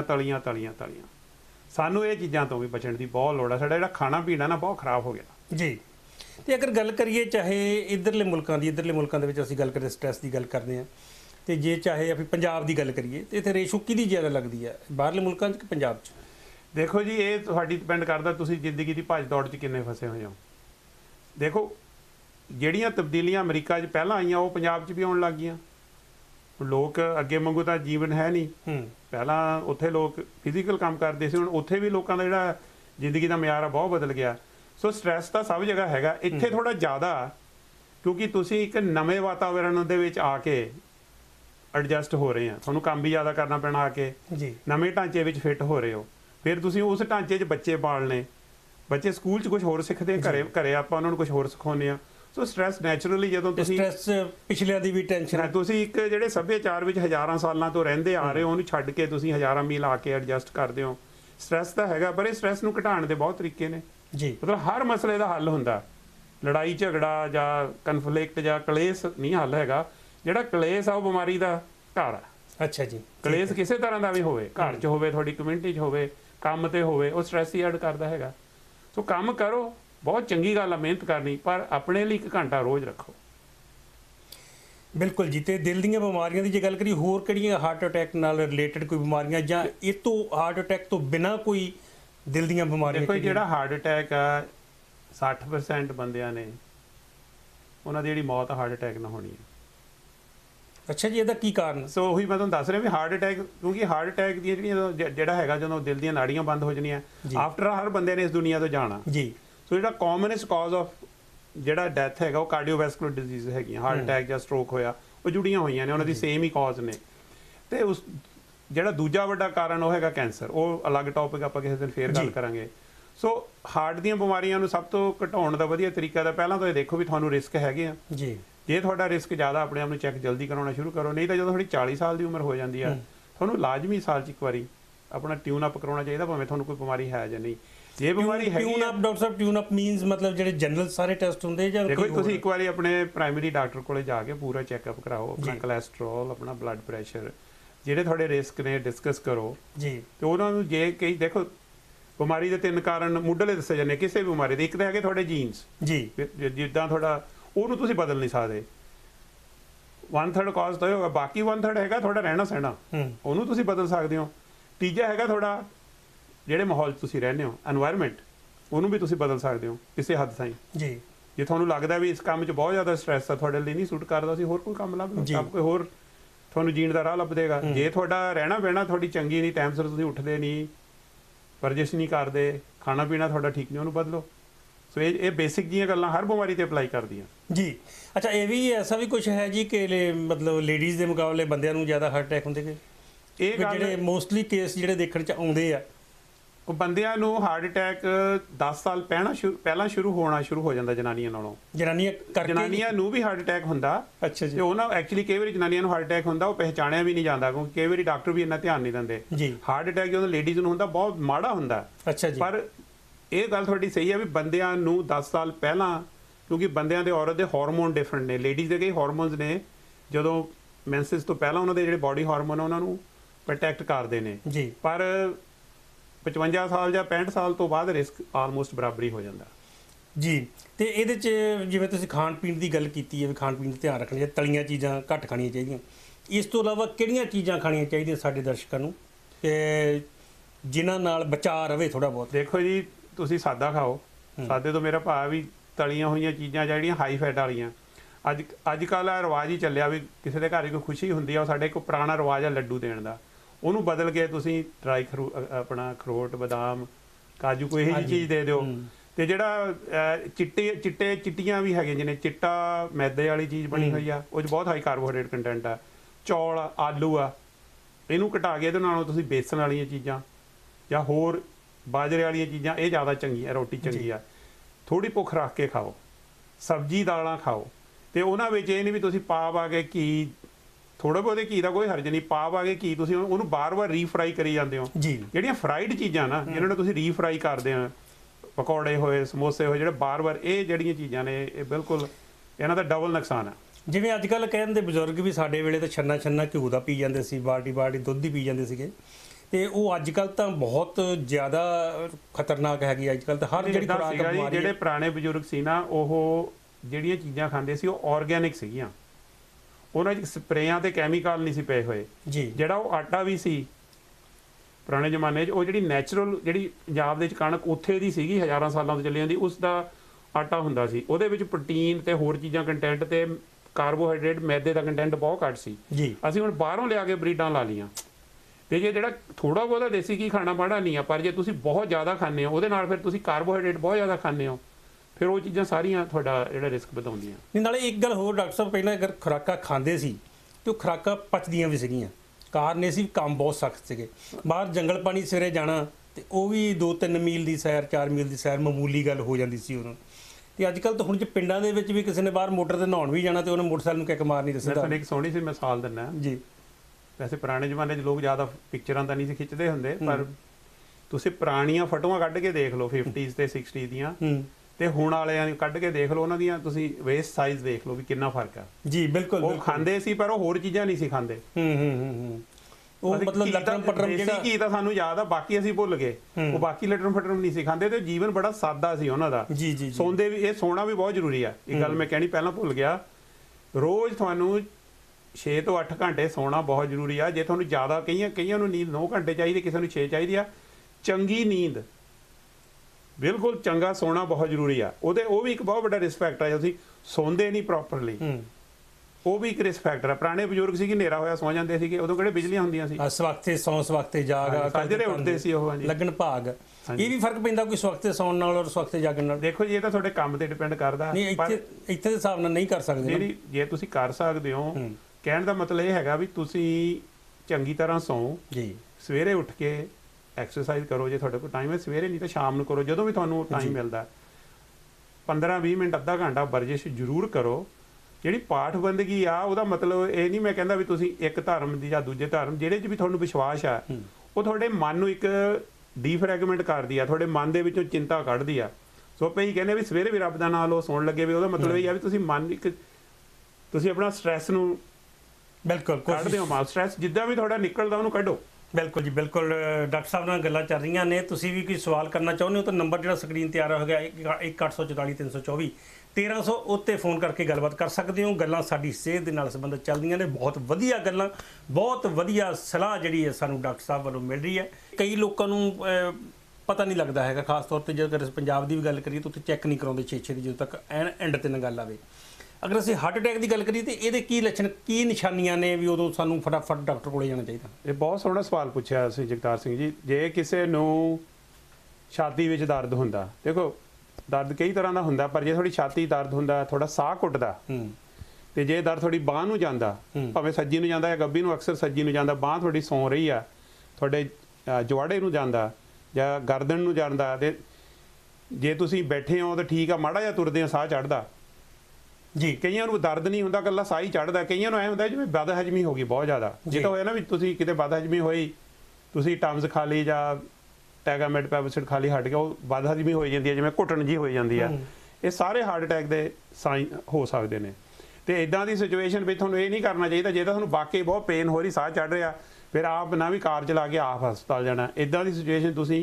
ਸਾਨੂੰ ਇਹ ਚੀਜ਼ਾਂ ਤੋਂ ਵੀ ਬਚਣ ਦੀ ਬਹੁਤ ਲੋੜ ਆ। ਸਾਡਾ ਜਿਹੜਾ ਖਾਣਾ ਪੀਣਾ ਨਾ ਬਹੁਤ ਖਰਾਬ ਹੋ ਗਿਆ ਜੀ। ਤੇ ਅਗਰ ਗੱਲ ਕਰੀਏ ਚਾਹੇ ਇੱਧਰਲੇ ਮੁਲਕਾਂ ਦੇ ਵਿੱਚ ਅਸੀਂ ਗੱਲ ਕਰੀਏ, ਸਟ੍ਰੈਸ ਦੀ ਗੱਲ ਕਰਦੇ ਹਾਂ, ਤੇ ਜੇ ਚਾਹੇ ਅਸੀਂ ਪੰਜਾਬ ਦੀ ਗੱਲ ਕਰੀਏ, ਤੇ ਇੱਥੇ ਰੇਸ਼ੋ ਕਿਹਦੀ ਜ਼ਿਆਦਾ ਲੱਗਦੀ ਹੈ, ਬਾਹਰਲੇ ਮੁਲਕਾਂ 'ਚ ਕਿ ਪੰਜਾਬ 'ਚ? ਦੇਖੋ ਜੀ, ਇਹ ਤੁਹਾਡੀ ਡਿਪੈਂਡ ਕਰਦਾ ਤੁਸੀਂ ਜ਼ਿੰਦਗੀ ਦੀ ਭੱਜ ਦੌੜ 'ਚ ਕਿੰਨੇ ਫਸੇ ਹੋਏ ਹੋ। ਦੇਖੋ, ਜਿਹੜੀਆਂ ਤਬਦੀਲੀਆਂ ਅਮਰੀਕਾ 'ਚ ਪਹਿਲਾਂ ਆਈਆਂ, ਉਹ ਪੰਜਾਬ 'ਚ ਵੀ ਆਉਣ ਲੱਗ ਗਈਆਂ। ਲੋਕ ਅੱਗੇ ਵਾਂਗੂ ਤਾਂ ਜੀਵਨ ਹੈ ਨਹੀਂ। ਪਹਿਲਾਂ ਉੱਥੇ ਲੋਕ ਫਿਜ਼ੀਕਲ ਕੰਮ ਕਰਦੇ ਸੀ, ਹੁਣ ਉੱਥੇ ਵੀ ਲੋਕਾਂ ਦਾ ਜਿਹੜਾ ਜ਼ਿੰਦਗੀ ਦਾ ਮਿਆਰ ਆ ਬਹੁਤ ਬਦਲ ਗਿਆ। ਸੋ ਸਟ੍ਰੈਸ ਤਾਂ ਸਭ ਜਗ੍ਹਾ ਹੈਗਾ, ਇੱਥੇ ਥੋੜ੍ਹਾ ਜ਼ਿਆਦਾ, ਕਿਉਂਕਿ ਤੁਸੀਂ ਇੱਕ ਨਵੇਂ ਵਾਤਾਵਰਣ ਦੇ ਵਿੱਚ ਆ ਕੇ ਐਡਜਸਟ ਹੋ ਰਹੇ ਆ, ਤੁਹਾਨੂੰ ਕੰਮ ਵੀ ਜ਼ਿਆਦਾ ਕਰਨਾ ਪੈਣਾ, ਆ ਕੇ ਨਵੇਂ ਢਾਂਚੇ ਵਿੱਚ ਫਿੱਟ ਹੋ ਰਹੇ ਹੋ। ਫਿਰ ਤੁਸੀਂ ਉਸ ਢਾਂਚੇ 'ਚ ਬੱਚੇ ਪਾਲਣੇ, ਬੱਚੇ ਸਕੂਲ 'ਚ ਕੁਝ ਹੋਰ ਸਿੱਖਦੇ, ਘਰੇ ਆਪਾਂ ਉਹਨਾਂ ਨੂੰ ਕੁਝ ਹੋਰ ਸਿਖਾਉਂਦੇ ਆ। ਸੋ ਸਟ੍ਰੈਸ ਨੈਚੁਰਲੀ, ਜਦੋਂ ਤੁਸੀਂ ਪਿਛਲਿਆਂ ਦੀ ਵੀ ਟੈਨਸ਼ਨ ਹੈ, ਤੁਸੀਂ ਇੱਕ ਜਿਹੜੇ ਸੱਭਿਆਚਾਰ ਵਿੱਚ ਹਜ਼ਾਰਾਂ ਸਾਲਾਂ ਤੋਂ ਰਹਿੰਦੇ ਆ ਰਹੇ ਹੋ, ਉਹਨੂੰ ਛੱਡ ਕੇ ਤੁਸੀਂ ਹਜ਼ਾਰਾਂ ਮੀਲ ਆ ਕੇ ਐਡਜਸਟ ਕਰਦੇ ਹੋ। ਸਟ੍ਰੈਸ ਤਾਂ ਹੈਗਾ, ਪਰ ਇਹ ਸਟ੍ਰੈਸ ਨੂੰ ਘਟਾਉਣ ਦੇ ਬਹੁਤ ਤਰੀਕੇ ਨੇ ਜੀ। ਮਤਲਬ ਹਰ ਮਸਲੇ ਦਾ ਹੱਲ ਹੁੰਦਾ, ਲੜਾਈ ਝਗੜਾ ਜਾਂ ਕਨਫਲਿਕਟ ਜਾਂ ਕਲੇਸ਼ ਨਹੀਂ ਹੱਲ ਹੈਗਾ। ਜਿਹੜਾ ਕਲੇਸ਼ ਆ ਉਹ ਬਿਮਾਰੀ ਦਾ ਘਰ ਆ। ਅੱਛਾ ਜੀ। ਕਲੇਸ਼ ਕਿਸੇ ਤਰ੍ਹਾਂ ਦਾ ਵੀ ਹੋਵੇ, ਘਰ 'ਚ ਹੋਵੇ, ਤੁਹਾਡੀ ਕਮਿਊਨਿਟੀ 'ਚ ਹੋਵੇ, ਕੰਮ ਤੇ ਹੋਵੇ, ਉਹ ਸਟ੍ਰੈਸ ਹੀ ਐਡ ਕਰਦਾ ਹੈਗਾ। ਸੋ ਕੰਮ ਕਰੋ, ਬਹੁਤ ਚੰਗੀ ਗੱਲ ਆ ਮਿਹਨਤ ਕਰਨੀ, ਪਰ ਆਪਣੇ ਲਈ 1 ਘੰਟਾ ਰੋਜ਼ ਰੱਖੋ। ਬਿਲਕੁਲ ਜੀ। ਤੇ ਦਿਲ ਦੀਆਂ ਬਿਮਾਰੀਆਂ ਦੀ ਜੇ ਗੱਲ ਕਰੀਏ, ਹੋਰ ਕਿਹੜੀਆਂ ਹਾਰਟ ਅਟੈਕ ਨਾਲ ਰਿਲੇਟਡ ਕੋਈ ਬਿਮਾਰੀਆਂ, ਜਾਂ ਇਹ ਤੋਂ ਹਾਰਟ ਅਟੈਕ ਤੋਂ ਬਿਨਾਂ ਕੋਈ ਦਿਲ ਦੀਆਂ ਬਿਮਾਰੀਆਂ? ਦੇਖੋ, ਜਿਹੜਾ ਹਾਰਟ ਅਟੈਕ ਆ, 60% ਬੰਦਿਆਂ ਨੇ ਉਹਨਾਂ ਦੀ ਜਿਹੜੀ ਮੌਤ ਹਾਰਟ ਅਟੈਕ ਨਾਲ ਹੋਣੀ ਹੈ। ਅੱਛਾ ਜੀ, ਇਹਦਾ ਕੀ ਕਾਰਨ? ਸੋ ਉਹੀ ਮੈਂ ਤੁਹਾਨੂੰ ਦੱਸ ਰਿਹਾ ਵੀ ਹਾਰਟ ਅਟੈਕ, ਕਿਉਂਕਿ ਹਾਰਟ ਅਟੈਕ ਦੀਆਂ ਜਿਹੜੀਆਂ ਜਿਹੜਾ ਹੈਗਾ, ਜਦੋਂ ਦਿਲ ਦੀਆਂ ਨਾੜੀਆਂ ਬੰਦ ਹੋ ਜਾਣੀਆਂ, ਆਫਟਰ ਹਰ ਬੰਦੇ ਨੇ ਇਸ ਦੁਨੀਆ ਤੋਂ ਜਾਣਾ ਜੀ। ਸੋ ਜਿਹੜਾ ਕਾਮਨੈਸਟ ਕਾਜ਼ ਆਫ ਜਿਹੜਾ ਡੈਥ ਹੈਗਾ, ਉਹ ਕਾਰਡੀਓਵੈਸਕੂਲਰ ਡਿਜ਼ੀਜ਼ ਹੈਗੀਆਂ। ਹਾਰਟ ਅਟੈਕ ਜਾਂ ਸਟ੍ਰੋਕ ਹੋਇਆ, ਉਹ ਜੁੜੀਆਂ ਹੋਈਆਂ ਨੇ, ਉਹਨਾਂ ਦੀ ਸੇਮ ਹੀ ਕਾਜ਼ ਨੇ। ਤੇ ਉਸ ਜਿਹੜਾ ਦੂਜਾ ਵੱਡਾ ਕਾਰਨ ਉਹ ਹੈਗਾ ਕੈਂਸਰ। ਉਹ ਅਲੱਗ ਟੌਪਿਕ, ਆਪਾਂ ਕਿਸੇ ਦਿਨ ਫੇਰ ਗੱਲ ਕਰਾਂਗੇ। ਸੋ ਹਾਰਟ ਦੀਆਂ ਬਿਮਾਰੀਆਂ ਨੂੰ ਸਭ ਤੋਂ ਘਟਾਉਣ ਦਾ ਵਧੀਆ ਤਰੀਕਾ ਤਾਂ ਪਹਿਲਾਂ ਤਾਂ ਇਹ ਦੇਖੋ ਵੀ ਤੁਹਾਨੂੰ ਰਿਸਕ ਹੈਗੇ ਆ ਜੀ। ਜੇ ਤੁਹਾਡਾ ਰਿਸਕ ਜ਼ਿਆਦਾ ਆਪਣੇ ਆਪ ਨੂੰ ਚੈੱਕ ਜਲਦੀ ਕਰਾਉਣਾ ਸ਼ੁਰੂ ਕਰੋ। ਨਹੀਂ ਤਾਂ ਜਦੋਂ ਤੁਹਾਡੀ 40 ਸਾਲ ਦੀ ਉਮਰ ਹੋ ਜਾਂਦੀ ਆ ਤੁਹਾਨੂੰ ਲਾਜ਼ਮੀ ਸਾਲ 'ਚ ਇੱਕ ਵਾਰੀ ਆਪਣਾ ਟਿਊਨ ਅਪ ਕਰਾਉਣਾ ਚਾਹੀਦਾ, ਭਾਵੇਂ ਤੁਹਾਨੂੰ ਕੋਈ ਬਿਮਾਰੀ ਹੈ ਜਾਂ ਨਹੀਂ। ਜੇ ਬਿਮਾਰੀ ਹੈਗੀ tune up, doctor sahib tune up means ਮਤਲਬ ਜਿਹੜੇ ਜਨਰਲ ਸਾਰੇ ਟੈਸਟ ਹੁੰਦੇ ਜਾਂ ਦੇਖੋ ਤੁਸੀਂ ਇੱਕ ਵਾਰੀ ਆਪਣੇ ਪ੍ਰਾਇਮਰੀ ਡਾਕਟਰ ਕੋਲੇ ਜਾ ਕੇ ਪੂਰਾ ਚੈੱਕਅਪ ਕਰਾਓ, ਆਪਣਾ ਕੋਲੈਸਟਰੋਲ, ਆਪਣਾ ਬਲੱਡ ਪ੍ਰੈਸ਼ਰ, ਜਿਹੜੇ ਤੁਹਾਡੇ ਰਿਸਕ ਨੇ ਡਿਸਕਸ ਕਰੋ ਜੀ। ਤੇ ਉਹਨਾਂ ਨੂੰ ਜੇ ਕਈ ਦੇਖੋ ਬਿਮਾਰੀ ਦੇ 3 ਕਾਰਨ ਮੁੱਢਲੇ ਦੱਸੇ ਜਾਂਦੇ ਕਿਸੇ ਵੀ ਬਿਮਾਰੀ ਦੇ। ਇੱਕ ਤਾਂ ਹੈਗੇ ਤੁਹਾਡੇ ਜੀਨਸ ਜੀ, ਜਿੱਦਾਂ ਤੁਹਾਡਾ ਉਹਨੂੰ ਤੁਸੀਂ ਬਦਲ ਨਹੀਂ ਸਕਦੇ, 1/3 ਕਾਜ਼ ਤਾਂ ਹੋਗਾ, ਬਾਕੀ 1/3 ਹੈਗਾ ਤੁਹਾਡਾ ਰਹਿਣਾ ਸਹਿਣਾ, ਉਹਨੂੰ ਤੁਸੀਂ ਬਦਲ ਸਕਦੇ ਹੋ। ਤੀਜਾ ਹੈਗਾ ਤੁਹਾਡਾ ਜਿਹੜੇ ਮਾਹੌਲ 'ਚ ਤੁਸੀਂ ਰਹਿੰਦੇ ਹੋ, এনवायरमेंट, ਉਹਨੂੰ ਵੀ ਤੁਸੀਂ ਬਦਲ ਸਕਦੇ ਹੋ ਕਿਸੇ ਹੱਦ ਤਾਈਂ ਜੀ। ਜੇ ਤੁਹਾਨੂੰ ਲੱਗਦਾ ਵੀ ਇਸ ਕੰਮ 'ਚ ਬਹੁਤ ਜ਼ਿਆਦਾ ਸਟ੍ਰੈਸ ਆ, ਤੁਹਾਡੇ ਲਈ ਨਹੀਂ ਸੂਟ ਕਰਦਾ, ਸੀ ਹੋਰ ਕੋਈ ਕੰਮ ਲੱਭ ਲਓ, ਸਭ ਕੋਈ ਹੋਰ ਤੁਹਾਨੂੰ ਜੀਣ ਦਾ ਰਾਹ ਲੱਭ ਦੇਗਾ। ਜੇ ਤੁਹਾਡਾ ਰਹਿਣਾ ਬਹਿਣਾ ਤੁਹਾਡੀ ਚੰਗੀ ਨਹੀਂ, ਟਾਈਮ ਸਿਰ ਤੁਸੀਂ ਉੱਠਦੇ ਨਹੀਂ, ਵਰਜਿਸ਼ ਨਹੀਂ ਕਰਦੇ, ਖਾਣਾ ਪੀਣਾ ਤੁਹਾਡਾ ਠੀਕ ਨਹੀਂ, ਉਹਨੂੰ ਬਦਲੋ। ਸੋ ਇਹ ਬੇਸਿਕ ਜੀਆਂ ਗੱਲਾਂ ਹਰ ਬਿਮਾਰੀ ਤੇ ਅਪਲਾਈ ਕਰਦੀਆਂ ਜੀ। ਅੱਛਾ, ਇਹ ਵੀ ਐਸਾ ਵੀ ਕੁਝ ਹੈ ਜੀ ਕਿ ਮਤਲਬ ਲੇਡੀਜ਼ ਦੇ ਮੁਕਾਬਲੇ ਬੰਦਿਆਂ ਨੂੰ ਜ਼ਿਆਦਾ ਹਾਰਟ ਅਟੈਕ ਹੁੰਦੇ? ਕਿ ਇਹ ਜਿਹੜੇ ਮੋਸਟਲੀ ਕੇਸ ਜਿਹੜੇ ਦੇਖਣ 'ਚ ਆਉਂਦੇ ਆ, ਉਹ ਬੰਦਿਆਂ ਨੂੰ ਹਾਰਟ ਅਟੈਕ 10 ਸਾਲ ਪਹਿਲਾਂ ਸ਼ੁਰੂ ਹੋ ਜਾਂਦਾ ਜਨਾਨੀਆਂ ਨਾਲੋਂ। ਜਨਾਨੀਆਂ ਨੂੰ ਵੀ ਹਾਰਟ ਅਟੈਕ ਹੁੰਦਾ। ਅੱਛਾ ਜੀ। ਤੇ ਉਹਨਾਂ ਐਕਚੁਅਲੀ ਕਈ ਵਾਰੀ ਜਨਾਨੀਆਂ ਨੂੰ ਹਾਰਟ ਅਟੈਕ ਹੁੰਦਾ, ਉਹ ਪਹਿਚਾਣਿਆ ਵੀ ਨਹੀਂ ਜਾਂਦਾ, ਕਿਉਂਕਿ ਕਈ ਵਾਰੀ ਡਾਕਟਰ ਵੀ ਇੰਨਾ ਧਿਆਨ ਨਹੀਂ ਦਿੰਦੇ ਜੀ। ਹਾਰਟ ਅਟੈਕ ਜਦੋਂ ਲੇਡੀਜ਼ ਨੂੰ ਹੁੰਦਾ ਬਹੁਤ ਮਾੜਾ ਹੁੰਦਾ। ਅੱਛਾ ਜੀ। ਪਰ ਇਹ ਗੱਲ ਤੁਹਾਡੀ ਸਹੀ ਹੈ ਵੀ ਬੰਦਿਆਂ ਨੂੰ 10 ਸਾਲ ਪਹਿਲਾਂ, ਕਿਉਂਕਿ ਬੰਦਿਆਂ ਦੇ ਔਰਤ ਦੇ ਹਾਰਮੋਨ ਡਿਫਰੈਂਟ ਨੇ, ਲੇਡੀਜ਼ ਦੇ ਕਈ ਹਾਰਮੋਨਸ ਨੇ ਜਦੋਂ ਮੈਂਸਸ ਤੋਂ ਪਹਿਲਾਂ ਉਹਨਾਂ ਦੇ ਜਿਹੜੇ ਬਾਡੀ ਹਾਰਮੋਨ ਉਹਨਾਂ ਨੂੰ ਪ੍ਰੋਟੈਕਟ ਕਰਦੇ ਨੇ ਜੀ। ਪਰ 55 ਸਾਲ ਜਾਂ 65 ਸਾਲ ਤੋਂ ਬਾਅਦ ਰਿਸਕ ਆਲਮੋਸਟ ਬਰਾਬਰੀ ਹੋ ਜਾਂਦਾ ਜੀ। ਤੇ ਇਹਦੇ 'ਚ ਜਿਵੇਂ ਤੁਸੀਂ ਖਾਣ ਪੀਣ ਦੀ ਗੱਲ ਕੀਤੀ ਹੈ ਵੀ ਖਾਣ ਪੀਣ ਦਾ ਧਿਆਨ ਰੱਖਣਾ ਚਾਹੀਦਾ, ਤਲੀਆਂ ਚੀਜ਼ਾਂ ਘੱਟ ਖਾਣੀਆਂ ਚਾਹੀਦੀਆਂ। ਇਸ ਤੋਂ ਇਲਾਵਾ ਕਿਹੜੀਆਂ ਚੀਜ਼ਾਂ ਖਾਣੀਆਂ ਚਾਹੀਦੀਆਂ ਸਾਡੇ ਦਰਸ਼ਕਾਂ ਨੂੰ ਕਿ ਜਿਨ੍ਹਾਂ ਨਾਲ ਬਚਾਅ ਰਵੇ ਥੋੜਾ ਬਹੁਤ? ਦੇਖੋ ਜੀ, ਤੁਸੀਂ ਸਾਦਾ ਖਾਓ। ਸਾਦੇ ਤੋਂ ਮੇਰਾ ਭਾਵ ਵੀ ਤਲੀਆਂ ਹੋਈਆਂ ਚੀਜ਼ਾਂ ਜਿਹੜੀਆਂ ਹਾਈ ਫੈਟ ਵਾਲੀਆਂ। ਅੱਜ ਕੱਲ੍ਹ ਆ ਰਿਵਾਜ ਹੀ ਚੱਲਿਆ ਵੀ ਕਿਸੇ ਦੇ ਘਰ ਕੋਈ ਖੁਸ਼ੀ ਹੁੰਦੀ ਆ, ਉਹ ਸਾਡੇ ਇੱਕ ਪੁਰਾਣਾ ਰਿਵਾਜ ਆ ਲੱਡੂ ਦੇਣ ਦਾ, ਉਹਨੂੰ ਬਦਲ ਕੇ ਤੁਸੀਂ ਡਰਾਈ ਆਪਣਾ ਅਖਰੋਟ, ਬਦਾਮ, ਕਾਜੂ, ਕੋਈ ਇਹੋ ਜਿਹੀ ਚੀਜ਼ ਦੇ ਦਿਓ। ਤੇ ਜਿਹੜਾ ਚਿੱਟੀਆਂ ਵੀ ਹੈਗੀਆਂ, ਜਿਹਨੇ ਚਿੱਟਾ ਮੈਦੇ ਵਾਲੀ ਚੀਜ਼ ਬਣੀ ਹੋਈ ਆ, ਉਹ 'ਚ ਬਹੁਤ ਹਾਈ ਕਾਰਬੋਹਾਈਡਰੇਟ ਕੰਟੈਂਟ ਆ। ਚੌਲ, ਆਲੂ ਆ, ਇਹਨੂੰ ਘਟਾ ਕੇ ਇਹਦੇ ਨਾਲੋਂ ਤੁਸੀਂ ਬੇਸਣ ਵਾਲੀਆਂ ਚੀਜ਼ਾਂ ਜਾਂ ਹੋਰ ਬਾਜਰੇ ਵਾਲੀਆਂ ਚੀਜ਼ਾਂ, ਇਹ ਜ਼ਿਆਦਾ ਚੰਗੀਆਂ, ਰੋਟੀ ਚੰਗੀ ਆ। ਥੋੜ੍ਹੀ ਭੁੱਖ ਰੱਖ ਕੇ ਖਾਓ, ਸਬਜ਼ੀ ਦਾਲਾਂ ਖਾਓ। ਤੇ ਉਹਨਾਂ ਵਿੱਚ ਇਹ ਨਹੀਂ ਵੀ ਤੁਸੀਂ ਪਾ ਕੇ ਘੀ, ਥੋੜਾ ਬਹੁਤੇ ਘੀ ਦਾ ਕੋਈ ਹਰਜ ਨਹੀਂ, ਪਾ ਕੇ ਘੀ ਤੁਸੀਂ ਉਹਨੂੰ ਬਾਰ-ਬਾਰ ਰੀਫਰਾਈ ਕਰੀ ਜਾਂਦੇ ਹੋ। ਜਿਹੜੀਆਂ ਫਰਾਈਡ ਚੀਜ਼ਾਂ ਨਾ, ਜਿਹਨਾਂ ਨੂੰ ਤੁਸੀਂ ਰੀਫਰਾਈ ਕਰਦੇ ਆ, ਪਕੌੜੇ ਹੋਏ, ਸਮੋਸੇ ਹੋਏ, ਜਿਹੜੇ ਬਾਰ-ਬਾਰ, ਇਹ ਜਿਹੜੀਆਂ ਚੀਜ਼ਾਂ ਨੇ ਇਹ ਬਿਲਕੁਲ ਇਹਨਾਂ ਦਾ ਡਬਲ ਨੁਕਸਾਨ ਆ। ਜਿਵੇਂ ਅੱਜ ਕੱਲ੍ਹ ਕਹਿੰਦੇ ਬਜ਼ੁਰਗ ਵੀ ਸਾਡੇ ਵੇਲੇ ਤਾਂ ਛੰਨਾ ਘਿਓ ਦਾ ਪੀ ਜਾਂਦੇ ਸੀ, ਬਾਲਟੀ ਦੁੱਧ ਦੀ ਪੀ ਜਾਂਦੇ ਸੀਗੇ, ਤੇ ਉਹ ਅੱਜ ਕੱਲ੍ਹ ਤਾਂ ਬਹੁਤ ਜ਼ਿਆਦਾ ਖਤਰਨਾਕ ਹੈਗੀ। ਅੱਜ ਕੱਲ੍ਹ ਤਾਂ ਹਰ ਜਿਹੜੀ ਖੁਰਾਕ ਬਿਮਾਰੀ, ਜਿਹੜੇ ਪੁਰਾਣੇ ਬਜ਼ੁਰਗ ਸੀ ਨਾ, ਉਹ ਜਿਹੜੀਆਂ ਚੀਜ਼ਾਂ ਖਾਂਦੇ ਸੀ ਉਹ ਆਰਗੈਨਿਕ ਸੀਗੀਆਂ, ਉਹਨਾਂ 'ਚ ਸਪਰੇਆਂ ਤੇ ਕੈਮੀਕਲ ਨਹੀਂ ਸੀ ਪਏ ਹੋਏ ਜੀ। ਜਿਹੜਾ ਉਹ ਆਟਾ ਵੀ ਸੀ ਪੁਰਾਣੇ ਜ਼ਮਾਨੇ 'ਚ, ਉਹ ਜਿਹੜੀ ਨੈਚੁਰਲ, ਜਿਹੜੀ ਪੰਜਾਬ ਦੇ ਵਿੱਚ ਕਣਕ ਉੱਥੇ ਦੀ ਸੀਗੀ, ਹਜ਼ਾਰਾਂ ਸਾਲਾਂ ਤੋਂ ਚੱਲੀ ਜਾਂਦੀ, ਉਸ ਦਾ ਆਟਾ ਹੁੰਦਾ ਸੀ। ਉਹਦੇ ਵਿੱਚ ਪ੍ਰੋਟੀਨ ਤੇ ਹੋਰ ਚੀਜ਼ਾਂ ਕੰਟੈਂਟ ਤੇ ਕਾਰਬੋਹਾਈਡਰੇਟ, ਮੈਦੇ ਦਾ ਕੰਟੈਂਟ ਬਹੁਤ ਘੱਟ ਸੀ ਜੀ। ਅਸੀਂ ਹੁਣ ਬਾਹਰੋਂ ਲਿਆ ਕੇ ਬਰੀਡਾਂ ਲਾ ਲਈਆਂ। ਤੇ ਜੇ ਜਿਹੜਾ ਥੋੜਾ ਬਹੁਤਾ ਦੇਸੀ ਘੀ ਖਾਣਾ ਮਾੜਾ ਨਹੀਂ ਆ, ਪਰ ਜੇ ਤੁਸੀਂ ਬਹੁਤ ਜ਼ਿਆਦਾ ਖਾਂਦੇ ਹੋ, ਉਹਦੇ ਨਾਲ ਫਿਰ ਤੁਸੀਂ ਕਾਰਬੋਹਾਈਡਰੇਟ ਬਹੁਤ ਜ਼ਿਆਦਾ ਖਾਂਦੇ ਹੋ, ਫਿਰ ਉਹ ਚੀਜ਼ਾਂ ਸਾਰੀਆਂ ਤੁਹਾਡਾ ਜਿਹੜਾ ਰਿਸਕ ਵਧਾਉਂਦੀਆਂ। ਨਹੀਂ, ਨਾਲੇ ਇੱਕ ਗੱਲ ਹੋਰ ਡਾਕਟਰ ਸਾਹਿਬ, ਪਹਿਲਾਂ ਅਗਰ ਖੁਰਾਕਾਂ ਖਾਂਦੇ ਸੀ ਤੇ ਉਹ ਖੁਰਾਕਾਂ ਪਚਦੀਆਂ ਵੀ ਸੀਗੀਆਂ। ਕਾਰਨ ਇਹ ਸੀ ਕੰਮ ਬਹੁਤ ਸਖਤ ਸੀਗੇ, ਬਾਹਰ ਜੰਗਲ ਪਾਣੀ ਸਵੇਰੇ ਜਾਣਾ ਤੇ ਉਹ ਵੀ 2-3 ਮੀਲ ਦੀ ਸੈਰ, 4 ਮੀਲ ਦੀ ਸੈਰ ਮਾਮੂਲੀ ਗੱਲ ਹੋ ਜਾਂਦੀ ਸੀ ਉਦੋਂ। ਤੇ ਅੱਜ ਕੱਲ੍ਹ ਤਾਂ ਹੁਣ ਜੇ ਪਿੰਡਾਂ ਦੇ ਵਿੱਚ ਵੀ ਕਿਸੇ ਨੇ ਬਾਹਰ ਮੋਟਰ ਤੇ ਨਹਾਉਣ ਵੀ ਜਾਣਾ ਤੇ ਉਹਨੇ ਮੋਟਰਸਾਈਕਲ ਨੂੰ ਕਿੱਕ ਮਾਰਨੀ ਦੱਸਦਾ। ਤੁਹਾਨੂੰ ਇੱਕ ਸੋਹਣੀ ਸੀ ਮਿਸਾਲ ਦਿੰਦਾ ਜੀ। ਵੈਸੇ ਪੁਰਾਣੇ ਜ਼ਮਾਨੇ 'ਚ ਲੋਕ ਜ਼ਿਆਦਾ ਪਿਕਚਰਾਂ ਤਾਂ ਨਹੀਂ ਸੀ ਖਿੱਚਦੇ ਹੁੰਦੇ, ਪਰ ਤੁਸੀਂ ਪੁਰਾਣੀਆਂ ਫੋਟੋਆਂ ਕੱਢ ਕੇ ਦੇਖ ਲਓ 50s ਤੇ 60s ਦੀਆਂ, ਤੇ ਹੁਣ ਵਾਲਿਆਂ ਨੂੰ ਕੱਢ ਕੇ ਦੇਖ ਲਓ, ਉਹਨਾਂ ਦੀਆਂ ਤੁਸੀਂ ਵੇਸਟ ਸਾਈਜ਼ ਦੇਖ ਲਓ ਵੀ ਕਿੰਨਾ ਫਰਕ ਆ ਜੀ। ਬਿਲਕੁਲ, ਉਹ ਖਾਂਦੇ ਸੀ ਪਰ ਉਹ ਹੋਰ ਚੀਜ਼ਾਂ ਨਹੀਂ ਸੀ ਖਾਂਦੇ। ਉਹ ਮਤਲਬ ਲਟਰਮ ਪਟਰਮ ਜਿਹੜਾ ਘੀ ਤਾਂ ਸਾਨੂੰ ਯਾਦ ਆ, ਬਾਕੀ ਅਸੀਂ ਭੁੱਲ ਗਏ। ਉਹ ਬਾਕੀ ਲਟਰਮ ਪਟਰਮ ਨਹੀਂ ਸੀ ਖਾਂਦੇ, ਤੇ ਜੀਵਨ ਬੜਾ ਸਾਦਾ ਸੀ ਉਹਨਾਂ ਦਾ ਜੀ। ਸੌਂਦੇ ਵੀ, ਇਹ ਸੌਣਾ ਵੀ ਬਹੁਤ ਜ਼ਰੂਰੀ ਆ, ਇਹ ਗੱਲ ਮੈਂ ਕਹਿਣੀ ਪਹਿਲਾਂ ਭੁੱਲ ਗਿਆ। ਰੋਜ਼ ਤੁਹਾਨੂੰ 6 ਤੋਂ 8 ਘੰਟੇ ਸੌਣਾ ਬਹੁਤ ਜ਼ਰੂਰੀ ਆ। ਜੇ ਤੁਹਾਨੂੰ ਜ਼ਿਆਦਾ, ਕਈਆਂ ਨੂੰ ਨੀਂਦ 9 ਘੰਟੇ ਚਾਹੀਦੀ, ਕਿਸੇ ਨੂੰ 6 ਚਾਹੀਦੀ ਆ। ਚੰਗੀ ਨੀਂਦ, ਬਿਲਕੁਲ ਚੰਗਾ ਸੌਣਾ ਬਹੁਤ ਜ਼ਰੂਰੀ ਆ। ਉਹ ਵੀ ਇੱਕ ਬਹੁਤ ਵੱਡਾ ਰਿਸਕ ਫੈਕਟਰ ਆ। ਤੁਸੀਂ ਸੌਂਦੇ ਨਹੀਂ ਪ੍ਰੋਪਰਲੀ, ਉਹ ਵੀ ਇੱਕ ਰਿਸਕ ਫੈਕਟਰ ਆ। ਪੁਰਾਣੇ ਬਜ਼ੁਰਗ ਸੀ ਕਿ ਹਨੇਰਾ ਹੋਇਆ ਸੌ ਜਾਂਦੇ ਸੀਗੇ, ਉਦੋਂ ਕਿਹੜੇ ਬਿਜਲੀਆਂ ਹੁੰਦੀਆਂ ਸੀ। ਸਵਖਤੇ ਸੌਂ ਸਵਖਤੇ ਜਾਗ, ਸਾਜਰੇ ਉੱਠਦੇ ਸੀ ਉਹ, ਲੱਗਣ ਭਾਗ। ਇਹ ਵੀ ਫਰਕ ਪੈਂਦਾ ਕੋਈ ਸਵਖਤੇ ਸੌਣ ਨਾਲ ਔਰ ਸਵਖਤੇ ਜਾਗਣ ਨਾਲ? ਦੇਖੋ ਜੀ, ਇਹ ਤਾਂ ਤੁਹਾਡੇ ਕੰਮ ਤੇ ਡਿਪੈਂਡ ਕਰਦਾ। ਇੱਥੇ ਦੇ ਹਿਸਾਬ ਨਾਲ ਨਹੀਂ ਕਰ ਸਕਦੇ। ਜੇ ਤੁਸੀਂ ਕਰ ਸਕਦੇ ਹੋ, ਕਹਿਣ ਦਾ ਮਤਲਬ ਇਹ ਹੈਗਾ ਵੀ ਤੁਸੀਂ ਚੰਗੀ ਤਰ੍ਹਾਂ ਸੌਂ ਜੀ, ਸਵੇਰੇ ਉੱਠ ਕੇ ਐਕਸਰਸਾਈਜ਼ ਕਰੋ ਜੇ ਤੁਹਾਡੇ ਕੋਲ ਟਾਈਮ ਹੈ, ਸਵੇਰੇ ਨਹੀਂ ਤਾਂ ਸ਼ਾਮ ਨੂੰ ਕਰੋ, ਜਦੋਂ ਵੀ ਤੁਹਾਨੂੰ ਟਾਈਮ ਮਿਲਦਾ। 15-20 ਮਿੰਟ, ਅੱਧਾ ਘੰਟਾ ਵਰਜਿਸ਼ ਜ਼ਰੂਰ ਕਰੋ। ਜਿਹੜੀ ਪਾਠਬੰਦਗੀ ਆ ਉਹਦਾ ਮਤਲਬ ਇਹ ਨਹੀਂ ਮੈਂ ਕਹਿੰਦਾ ਵੀ ਤੁਸੀਂ ਇੱਕ ਧਰਮ ਦੀ ਜਾਂ ਦੂਜੇ ਧਰਮ ਜਿਹੜੇ 'ਚ ਵੀ ਤੁਹਾਨੂੰ ਵਿਸ਼ਵਾਸ ਆ ਉਹ ਤੁਹਾਡੇ ਮਨ ਨੂੰ ਇੱਕ ਡੀਫਰੈਗਮੈਂਟ ਕਰਦੀ ਆ, ਤੁਹਾਡੇ ਮਨ ਦੇ ਵਿੱਚੋਂ ਚਿੰਤਾ ਕੱਢਦੀ ਆ। ਸੋ ਆਪਾਂ ਇਹੀ ਕਹਿੰਦੇ ਵੀ ਸਵੇਰੇ ਵੀ ਰੱਬ ਦਾ ਨਾਮ ਲਓ, ਸੌਣ ਲੱਗੇ ਵੀ ਉਹਦਾ ਮਤਲਬ ਇਹ ਆ ਵੀ ਤੁਸੀਂ ਮਨ ਇੱਕ ਤੁਸੀਂ ਆਪਣਾ ਸਟ੍ਰੈਸ ਨੂੰ ਬਿਲਕੁਲ ਕੱਢਦੇ ਹੋ। ਸਟ੍ਰੈਸ ਜਿੱਦਾਂ ਵੀ ਤੁਹਾਡਾ ਨਿਕਲਦਾ ਉਹਨੂੰ ਕੱਢੋ। ਬਿਲਕੁਲ ਜੀ ਬਿਲਕੁਲ। ਡਾਕਟਰ ਸਾਹਿਬ ਨਾਲ ਗੱਲਾਂ ਚੱਲ ਰਹੀਆਂ ਨੇ, ਤੁਸੀਂ ਵੀ ਕੋਈ ਸਵਾਲ ਕਰਨਾ ਚਾਹੁੰਦੇ ਹੋ ਤਾਂ ਨੰਬਰ ਜਿਹੜਾ ਸਕਰੀਨ ਤੇ ਆ ਰਿਹਾ ਹੈਗਾ 1844 324 1300 ਉੱਤੇ ਫੋਨ ਕਰਕੇ ਗੱਲਬਾਤ ਕਰ ਸਕਦੇ ਹੋ। ਗੱਲਾਂ ਸਾਡੀ ਸਿਹਤ ਦੇ ਨਾਲ ਸੰਬੰਧਿਤ ਚੱਲਦੀਆਂ ਨੇ, ਬਹੁਤ ਵਧੀਆ ਗੱਲਾਂ, ਬਹੁਤ ਵਧੀਆ ਸਲਾਹ ਜਿਹੜੀ ਹੈ ਸਾਨੂੰ ਡਾਕਟਰ ਸਾਹਿਬ ਵੱਲੋਂ ਮਿਲ ਰਹੀ ਹੈ। ਕਈ ਲੋਕਾਂ ਨੂੰ ਪਤਾ ਨਹੀਂ ਲੱਗਦਾ ਹੈਗਾ, ਖਾਸ ਤੌਰ ਤੇ ਜੇਕਰ ਪੰਜਾਬ ਦੀ ਵੀ ਗੱਲ ਕਰੀਏ ਤਾਂ ਉੱਥੇ ਚੈੱਕ ਨਹੀਂ ਕਰਾਉਂਦੇ 6 ਦੀ ਜਦੋਂ ਤੱਕ ਐਂਡ ਤੇ ਨਾ ਗੱਲ ਆਵੇ। ਅਗਰ ਅਸੀਂ ਹਾਰਟ ਅਟੈਕ ਦੀ ਗੱਲ ਕਰੀਏ ਤਾਂ ਇਹਦੇ ਕੀ ਲੱਛਣ, ਕੀ ਨਿਸ਼ਾਨੀਆਂ ਨੇ ਵੀ ਉਦੋਂ ਸਾਨੂੰ ਫਟਾਫਟ ਡਾਕਟਰ ਕੋਲੇ ਜਾਣਾ ਚਾਹੀਦਾ? ਇਹ ਬਹੁਤ ਸੋਹਣਾ ਸਵਾਲ ਪੁੱਛਿਆ ਤੁਸੀਂ ਜਗਤਾਰ ਸਿੰਘ ਜੀ। ਜੇ ਕਿਸੇ ਨੂੰ ਛਾਤੀ ਵਿੱਚ ਦਰਦ ਹੁੰਦਾ, ਦੇਖੋ ਦਰਦ ਕਈ ਤਰ੍ਹਾਂ ਦਾ ਹੁੰਦਾ, ਪਰ ਜੇ ਥੋੜੀ ਛਾਤੀ ਦਰਦ ਹੁੰਦਾ, ਥੋੜਾ ਸਾਹ ਘੁੱਟਦਾ, ਤੇ ਜੇ ਦਰਦ ਥੋੜੀ ਬਾਂਹ ਨੂੰ ਜਾਂਦਾ, ਭਾਵੇਂ ਸੱਜੀ ਨੂੰ ਜਾਂਦਾ ਜਾਂ ਗੱਭੀ ਨੂੰ, ਅਕਸਰ ਸੱਜੀ ਨੂੰ ਜਾਂਦਾ, ਬਾਂਹ ਥੋੜੀ ਸੌਂ ਰਹੀ ਆ, ਤੁਹਾਡੇ ਜਵਾੜੇ ਨੂੰ ਜਾਂਦਾ ਜਾਂ ਗਰਦਨ ਨੂੰ ਜਾਂਦਾ, ਤੇ ਜੇ ਤੁਸੀਂ ਬੈਠੇ ਹੋ ਤਾਂ ਠੀਕ ਆ, ਮਾੜਾ ਜਿਹਾ ਤੁਰਦੇ ਆ ਸਾਹ ਚੜਦਾ ਜੀ। ਕਈਆਂ ਨੂੰ ਦਰਦ ਨਹੀਂ ਹੁੰਦਾ, ਇਕੱਲਾ ਸਾਹ ਹੀ ਚੜਦਾ। ਕਈਆਂ ਨੂੰ ਐ ਹੁੰਦਾ ਜਿਵੇਂ ਬਦ ਹਜਮੀ ਹੋ ਗਈ ਬਹੁਤ ਜ਼ਿਆਦਾ। ਜੇ ਤਾਂ ਹੋਇਆ ਨਾ ਵੀ ਤੁਸੀਂ ਕਿਤੇ ਬਦ ਹਜਮੀ ਹੋਈ, ਤੁਸੀਂ ਟਮਸ ਖਾ ਲਈ ਜਾਂ ਟੈਗਾਮੈਟ ਪੈਪਸਿਡ ਖਾ ਲਈ, ਹਟ ਗਿਆ, ਉਹ ਬਦ ਹਜਮੀ ਹੋ ਜਾਂਦੀ ਹੈ, ਜਿਵੇਂ ਘੁੱਟਣ ਜੀ ਹੋ ਜਾਂਦੀ ਆ। ਇਹ ਸਾਰੇ ਹਾਰਟ ਅਟੈਕ ਦੇ ਸਾਈਨ ਹੋ ਸਕਦੇ ਨੇ। ਤੇ ਇਦਾਂ ਦੀ ਸਿਚੁਏਸ਼ਨ ਵਿੱਚ ਤੁਹਾਨੂੰ ਇਹ ਨਹੀਂ ਕਰਨਾ ਚਾਹੀਦਾ। ਜੇ ਤਾਂ ਤੁਹਾਨੂੰ ਵਾਕਈ ਬਹੁਤ ਪੇਨ ਹੋ ਰਹੀ, ਸਾਹ ਚੜ ਰਿਹਾ, ਫਿਰ ਆਪ ਨਾ ਵੀ ਕਾਰ ਚਲਾ ਕੇ ਆਪ ਹਸਪਤਾਲ ਜਾਣਾ। ਇਦਾਂ ਦੀ ਸਿਚੁਏਸ਼ਨ ਤੁਸੀਂ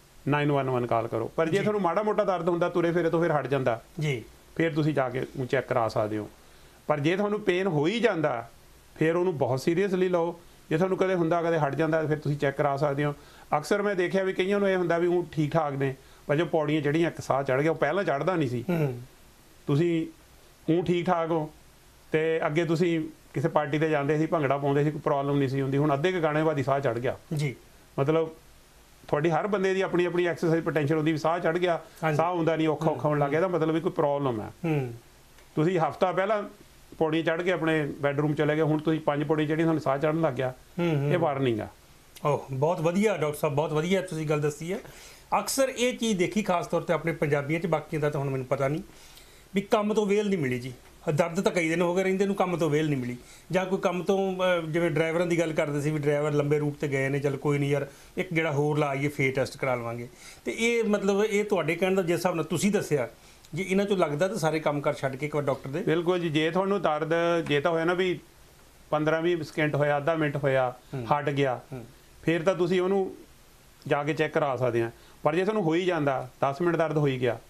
911 ਕਾਲ ਕਰੋ। ਪਰ ਜੇ ਤੁਹਾਨੂੰ ਮਾੜਾ ਮੋਟਾ ਦਰਦ ਹੁੰਦਾ, ਤੁਰੇ ਫਿਰੇ ਤੋਂ ਫਿਰ ਹਟ ਜਾਂਦਾ ਜੀ, ਫਿਰ ਤੁਸੀਂ ਜਾ ਕੇ ਚੈੱਕ ਕਰਾ ਸਕਦੇ ਹੋ। ਪਰ ਜੇ ਤੁਹਾਨੂੰ ਪੇਨ ਹੋ ਹੀ ਜਾਂਦਾ, ਫਿਰ ਉਹਨੂੰ ਬਹੁਤ ਸੀਰੀਅਸਲੀ ਲਓ। ਜੇ ਤੁਹਾਨੂੰ ਕਦੇ ਹੁੰਦਾ, ਕਦੇ ਹਟ ਜਾਂਦਾ, ਫਿਰ ਤੁਸੀਂ ਚੈੱਕ ਕਰਾ ਸਕਦੇ ਹੋ। ਅਕਸਰ ਮੈਂ ਦੇਖਿਆ ਵੀ ਕਈਆਂ ਨੂੰ ਇਹ ਹੁੰਦਾ ਵੀ ਉਹ ਠੀਕ ਠਾਕ ਨੇ, ਪਰ ਜੋ ਪੌੜੀਆਂ ਚੜ੍ਹੀਆਂ ਇੱਕ ਸਾਹ ਚੜ੍ਹ ਗਿਆ, ਉਹ ਪਹਿਲਾਂ ਚੜ੍ਹਦਾ ਨਹੀਂ ਸੀ। ਤੁਸੀਂ ਉਹ ਠੀਕ ਠਾਕ ਹੋ ਤੇ ਅੱਗੇ ਤੁਸੀਂ ਕਿਸੇ ਪਾਰਟੀ ਤੇ ਜਾਂਦੇ ਸੀ, ਭੰਗੜਾ ਪਾਉਂਦੇ ਸੀ, ਕੋਈ ਪ੍ਰੋਬਲਮ ਨਹੀਂ ਸੀ ਹੁੰਦੀ, ਹੁਣ ਅੱਧੇ ਕੁ ਗਾਣੇ ਬਾਅਦ ਹੀ ਸਾਹ ਚੜ੍ਹ ਗਿਆ ਜੀ। ਮਤਲਬ ਤੁਹਾਡੀ ਹਰ ਬੰਦੇ ਦੀ ਆਪਣੀ ਆਪਣੀ ਐਕਸਰਸਾਈਜ਼ ਪੋਟੈਂਸ਼ੀਅਲ ਹੁੰਦੀ, ਵੀ ਸਾਹ ਚੜ੍ਹ ਗਿਆ, ਸਾਹ ਹੁੰਦਾ ਨਹੀਂ, ਔਖਾ ਹੋਣ ਲੱਗ ਗਿਆ, ਇਹਦਾ ਮਤਲਬ ਵੀ ਕੋਈ ਪ੍ਰੋਬਲਮ ਹੈ। ਤੁਸੀਂ ਹਫਤਾ ਪਹਿਲਾਂ ਪੌੜੀ ਚੜ੍ਹ ਕੇ ਆਪਣੇ ਬੈਡਰੂਮ ਚਲੇ ਗਏ, ਹੁਣ ਤੁਸੀਂ 5 ਪੌੜੀ ਚੜ੍ਹੀ, ਤੁਹਾਨੂੰ ਸਾਹ ਚੜ੍ਹਨ ਲੱਗ ਗਿਆ, ਇਹ ਵਾਰਨਿੰਗ ਆ। ਓਹ ਬਹੁਤ ਵਧੀਆ ਡਾਕਟਰ ਸਾਹਿਬ, ਬਹੁਤ ਵਧੀਆ ਤੁਸੀਂ ਗੱਲ ਦੱਸੀ ਹੈ। ਅਕਸਰ ਇਹ ਚੀਜ਼ ਦੇਖੀ ਖਾਸ ਤੌਰ ਤੇ ਆਪਣੇ ਪੰਜਾਬੀਆਂ 'ਚ, ਬਾਕੀਆਂ ਦਾ ਤਾਂ ਹੁਣ ਮੈਨੂੰ ਪਤਾ ਨਹੀਂ, ਵੀ ਕੰਮ ਤੋਂ ਵੇਲ ਨਹੀਂ ਮਿਲੀ ਜੀ। ਦਰਦ ਤਾਂ ਕਈ ਦਿਨ ਹੋ ਗਏ ਰਹਿੰਦੇ ਨੂੰ, ਕੰਮ ਤੋਂ ਵੇਲ ਨਹੀਂ ਮਿਲੀ। ਜਾਂ ਕੋਈ ਕੰਮ ਤੋਂ ਜਿਵੇਂ ਡਰਾਈਵਰਾਂ ਦੀ ਗੱਲ ਕਰਦੇ ਸੀ ਵੀ ਡਰਾਈਵਰ ਲੰਬੇ ਰੂਟ ਤੇ ਗਏ ਨੇ, ਚੱਲ ਕੋਈ ਨਹੀਂ ਯਾਰ ਇੱਕ ਜਿਹੜਾ ਹੋਰ ਲਾ ਆਈਏ, ਫੇਰ ਟੈਸਟ ਕਰਾ ਲਵਾਂਗੇ। ਤੇ ਇਹ ਮਤਲਬ ਇਹ ਤੁਹਾਡੇ ਕਹਿਣ ਦਾ ਜਿਸ ਹਿਸਾਬ ਨਾਲ ਤੁਸੀਂ ਦੱਸਿਆ, ਜੇ ਇਹਨਾਂ ਚੋਂ ਲੱਗਦਾ ਤਾਂ ਸਾਰੇ ਕੰਮ ਕਰ ਛੱਡ ਕੇ ਇੱਕ ਵਾਰ ਡਾਕਟਰ ਦੇ। ਬਿਲਕੁਲ ਜੀ। ਜੇ ਤੁਹਾਨੂੰ ਦਰਦ ਜੇ ਤਾਂ ਹੋਇਆ ਨਾ ਵੀ 15-20 ਸਕਿੰਟ ਹੋਇਆ, ਅੱਧਾ ਮਿੰਟ ਹੋਇਆ, ਹਟ ਗਿਆ, ਫਿਰ ਤਾਂ ਤੁਸੀਂ ਉਹਨੂੰ ਜਾ ਕੇ ਚੈੱਕ ਕਰਾ ਸਕਦੇ ਆ। ਪਰ ਜੇ ਤੁਹਾਨੂੰ ਹੋ ਹੀ ਜਾਂਦਾ, 10 ਮਿੰਟ ਦਰਦ ਹੋ ਹੀ ਗਿਆ,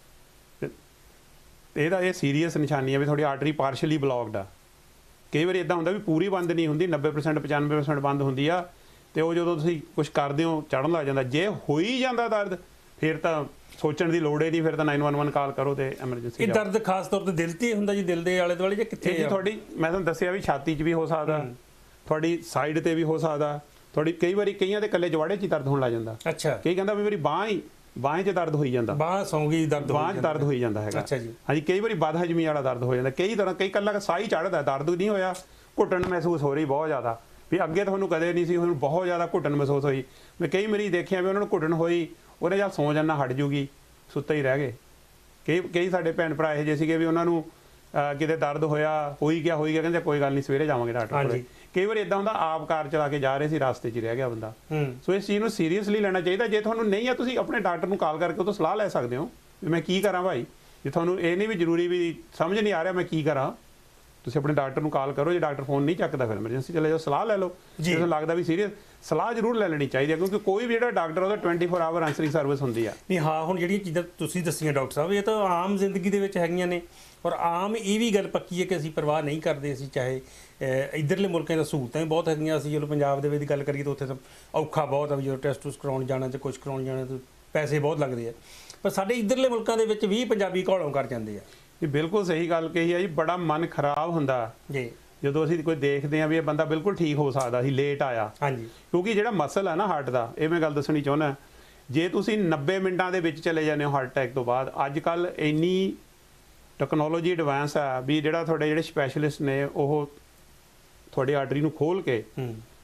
ਇਹਦਾ ਇਹ ਸੀਰੀਅਸ ਨਿਸ਼ਾਨੀ ਹੈ ਵੀ ਤੁਹਾਡੀ ਆਰਟਰੀ ਪਾਰਸ਼ਲੀ ਬਲੌਕਡ ਆ। ਕਈ ਵਾਰੀ ਇਦਾਂ ਹੁੰਦਾ ਵੀ ਪੂਰੀ ਬੰਦ ਨਹੀਂ ਹੁੰਦੀ, 90% 95% ਬੰਦ ਹੁੰਦੀ ਆ, ਤੇ ਉਹ ਜਦੋਂ ਤੁਸੀਂ ਕੁਝ ਕਰਦੇ ਹੋ ਚੜ੍ਹਨ ਲੱਗ ਜਾਂਦਾ। ਜੇ ਹੋ ਹੀ ਜਾਂਦਾ ਦਰਦ, ਫਿਰ ਤਾਂ ਸੋਚਣ ਦੀ ਲੋੜ ਹੀ ਨਹੀਂ, ਫਿਰ ਤਾਂ 911 ਕਾਲ ਕਰੋ ਤੇ ਐਮਰਜੈਂਸੀ। ਇਹ ਦਰਦ ਖਾਸ ਤੌਰ ਤੇ ਦਿਲ ਤੇ ਹੁੰਦਾ ਜੀ, ਦਿਲ ਦੇ ਆਲੇ ਦੁਆਲੇ ਜਾਂ ਕਿੱਥੇ? ਜੀ ਤੁਹਾਡੀ, ਮੈਂ ਤੁਹਾਨੂੰ ਦੱਸਿਆ ਵੀ ਛਾਤੀ 'ਚ ਵੀ ਹੋ ਸਕਦਾ, ਤੁਹਾਡੀ ਸਾਈਡ ਤੇ ਵੀ ਹੋ ਸਕਦਾ, ਤੁਹਾਡੀ ਕਈ ਵਾਰੀ ਕਈਆਂ ਦੇ ਇਕੱਲੇ ਜਵਾੜੇ 'ਚ ਹੀ ਦਰਦ ਹੋਣ ਲੱਗ ਜਾਂਦਾ। ਅੱਛਾ। ਕਈ ਕਹਿੰਦਾ ਵੀ ਮੇਰੀ ਬਾਂਹ 'ਚ ਦਰਦ ਹੋਈ ਜਾਂਦਾ, ਬਾਂਹ ਸੌਂ ਗਈ, ਬਾਂਹ 'ਚ ਦਰਦ ਹੋਈ ਜਾਂਦਾ ਹੈਗਾ। ਅੱਛਾ ਜੀ। ਹਾਂਜੀ, ਕਈ ਵਾਰੀ ਬਦ ਹਜਮੀ ਵਾਲਾ ਦਰਦ ਹੋ ਜਾਂਦਾ, ਕਈ ਤਰ੍ਹਾਂ, ਕਈ ਇਕੱਲਾ ਸਾਹ ਹੀ ਚੜ੍ਹਦਾ, ਦਰਦ ਨਹੀਂ ਹੋਇਆ, ਘੁੱਟਣ ਮਹਿਸੂਸ ਹੋ ਰਹੀ ਬਹੁਤ ਜ਼ਿਆਦਾ, ਵੀ ਅੱਗੇ ਤੁਹਾਨੂੰ ਕਦੇ ਨਹੀਂ ਸੀ, ਹੁਣ ਬਹੁਤ ਜ਼ਿਆਦਾ ਘੁੱਟਣ ਮਹਿਸੂਸ ਹੋਈ। ਮੈਂ ਕਈ ਮਰੀਜ਼ ਦੇਖਿਆ ਵੀ ਉਹਨਾਂ ਨੂੰ ਘੁੱਟਣ ਹੋਈ, ਉਹਨੇ ਜਾਂ ਸੌਂ ਜਾਣਾ, ਹਟ ਜੂਗੀ, ਸੁੱਤੇ ਹੀ ਰਹਿ ਗਏ। ਕਈ ਸਾਡੇ ਭੈਣ ਭਰਾ ਇਹੋ ਜਿਹੇ ਸੀਗੇ ਵੀ ਉਹਨਾਂ ਨੂੰ ਕਿਤੇ ਦਰਦ ਹੋਇਆ, ਹੋ ਹੀ ਗਿਆ, ਕਹਿੰਦੇ ਕੋਈ ਗੱਲ ਨਹੀਂ, ਸਵੇਰੇ ਜਾਵਾਂਗੇ ਡਾਕਟਰ ਕੋਲ। ਕਈ ਵਾਰ ਇਦਾਂ ਹੁੰਦਾ, ਆਪ ਕਾਰ ਚਲਾ ਕੇ ਜਾ ਰਹੇ ਸੀ, ਰਸਤੇ 'ਚ ਹੀ ਰਹਿ ਗਿਆ ਬੰਦਾ। ਸੋ ਇਸ ਚੀਜ਼ ਨੂੰ ਸੀਰੀਅਸਲੀ ਲੈਣਾ ਚਾਹੀਦਾ। ਜੇ ਤੁਹਾਨੂੰ ਨਹੀਂ ਆ, ਤੁਸੀਂ ਆਪਣੇ ਡਾਕਟਰ ਨੂੰ ਕਾਲ ਕਰਕੇ ਉਹ ਤੋਂ ਸਲਾਹ ਲੈ ਸਕਦੇ ਹੋ ਵੀ ਮੈਂ ਕੀ ਕਰਾਂ ਭਾਈ। ਜੇ ਤੁਹਾਨੂੰ ਇਹ ਨਹੀਂ ਵੀ ਜ਼ਰੂਰੀ ਵੀ ਸਮਝ ਨਹੀਂ ਆ ਰਿਹਾ ਮੈਂ ਕੀ ਕਰਾਂ, ਤੁਸੀਂ ਆਪਣੇ ਡਾਕਟਰ ਨੂੰ ਕਾਲ ਕਰੋ। ਜੇ ਡਾਕਟਰ ਫੋਨ ਨਹੀਂ ਚੱਕਦਾ, ਫਿਰ ਐਮਰਜੈਂਸੀ ਚਲੇ ਜਾਓ, ਸਲਾਹ ਲੈ ਲਓ। ਜੇ ਤੁਹਾਨੂੰ ਲੱਗਦਾ ਵੀ ਸੀਰੀਅਸ, ਸਲਾਹ ਜ਼ਰੂਰ ਲੈ ਲੈਣੀ ਚਾਹੀਦੀ ਹੈ, ਕਿਉਂਕਿ ਕੋਈ ਵੀ ਜਿਹੜਾ ਡਾਕਟਰ ਉਹਦਾ 24 ਆਵਰ ਆਨਸਰਿੰਗ ਸਰਵਿਸ ਹੁੰਦੀ ਆ। ਨਹੀਂ ਹਾਂ, ਹੁਣ ਜਿਹੜੀਆਂ ਚੀਜ਼ਾਂ ਤੁਸੀਂ ਦੱਸੀਆਂ ਡਾਕਟਰ ਸਾਹਿਬ, ਇਹ ਤਾਂ ਆਮ ਜ਼ਿੰਦਗੀ ਦੇ ਵਿੱਚ ਹੈਗੀਆਂ ਨੇ, ਔਰ ਆਮ ਇਹ ਵੀ ਗੱਲ ਪੱਕੀ ਹੈ ਕਿ ਅਸੀਂ ਪਰਵਾਹ ਨਹੀਂ ਕਰਦੇ। ਅਸੀਂ ਚਾਹੇ ਇੱਧਰਲੇ ਮੁਲਕਾਂ ਦਾ ਸਹੂਲਤਾਂ ਵੀ ਬਹੁਤ ਹੈਗੀਆਂ, ਅਸੀਂ ਜਦੋਂ ਪੰਜਾਬ ਦੇ ਵਿੱਚ ਗੱਲ ਕਰੀਏ ਤਾਂ ਉੱਥੇ ਤਾਂ ਔਖਾ ਬਹੁਤ ਆ, ਵੀ ਜਦੋਂ ਟੈਸਟ ਟੂਸਟ ਕਰਾਉਣ ਜਾਣਾ ਤੇ ਕੁਛ ਕਰਾਉਣ ਜਾਣਾ ਤਾਂ ਪੈਸੇ ਬਹੁਤ ਲੱਗਦੇ ਆ। ਪਰ ਸਾਡੇ ਇੱਧਰਲੇ ਮੁਲਕਾਂ ਦੇ ਵਿੱਚ ਵੀ ਪੰਜਾਬੀ ਘੋਲੋਂ ਕਰ ਜਾਂਦੇ ਆ। ਇਹ ਬਿਲਕੁਲ ਸਹੀ ਗੱਲ ਕਹੀ ਹੈ ਜੀ। ਬੜਾ ਮਨ ਖਰਾਬ ਹੁੰਦਾ ਜੀ ਜਦੋਂ ਅਸੀਂ ਕੋਈ ਦੇਖਦੇ ਹਾਂ ਵੀ ਇਹ ਬੰਦਾ ਬਿਲਕੁਲ ਠੀਕ ਹੋ ਸਕਦਾ ਸੀ, ਲੇਟ ਆਇਆ। ਹਾਂਜੀ। ਕਿਉਂਕਿ ਜਿਹੜਾ ਮਸਲ ਹੈ ਨਾ ਹਾਰਟ ਦਾ, ਇਹ ਮੈਂ ਗੱਲ ਦੱਸਣੀ ਚਾਹੁੰਦਾ, ਜੇ ਤੁਸੀਂ 90 ਮਿੰਟਾਂ ਦੇ ਵਿੱਚ ਚਲੇ ਜਾਂਦੇ ਹੋ ਹਾਰਟ ਅਟੈਕ ਤੋਂ ਬਾਅਦ, ਅੱਜ ਕੱਲ੍ਹ ਇੰਨੀ ਟੈਕਨੋਲੋਜੀ ਐਡਵਾਂਸ ਆ ਵੀ ਜਿਹੜਾ ਤੁਹਾਡੇ ਜਿਹੜੇ ਸਪੈਸ਼ਲਿਸਟ ਨੇ ਉਹ ਤੁਹਾਡੀ ਆਰਟਰੀ ਨੂੰ ਖੋਲ ਕੇ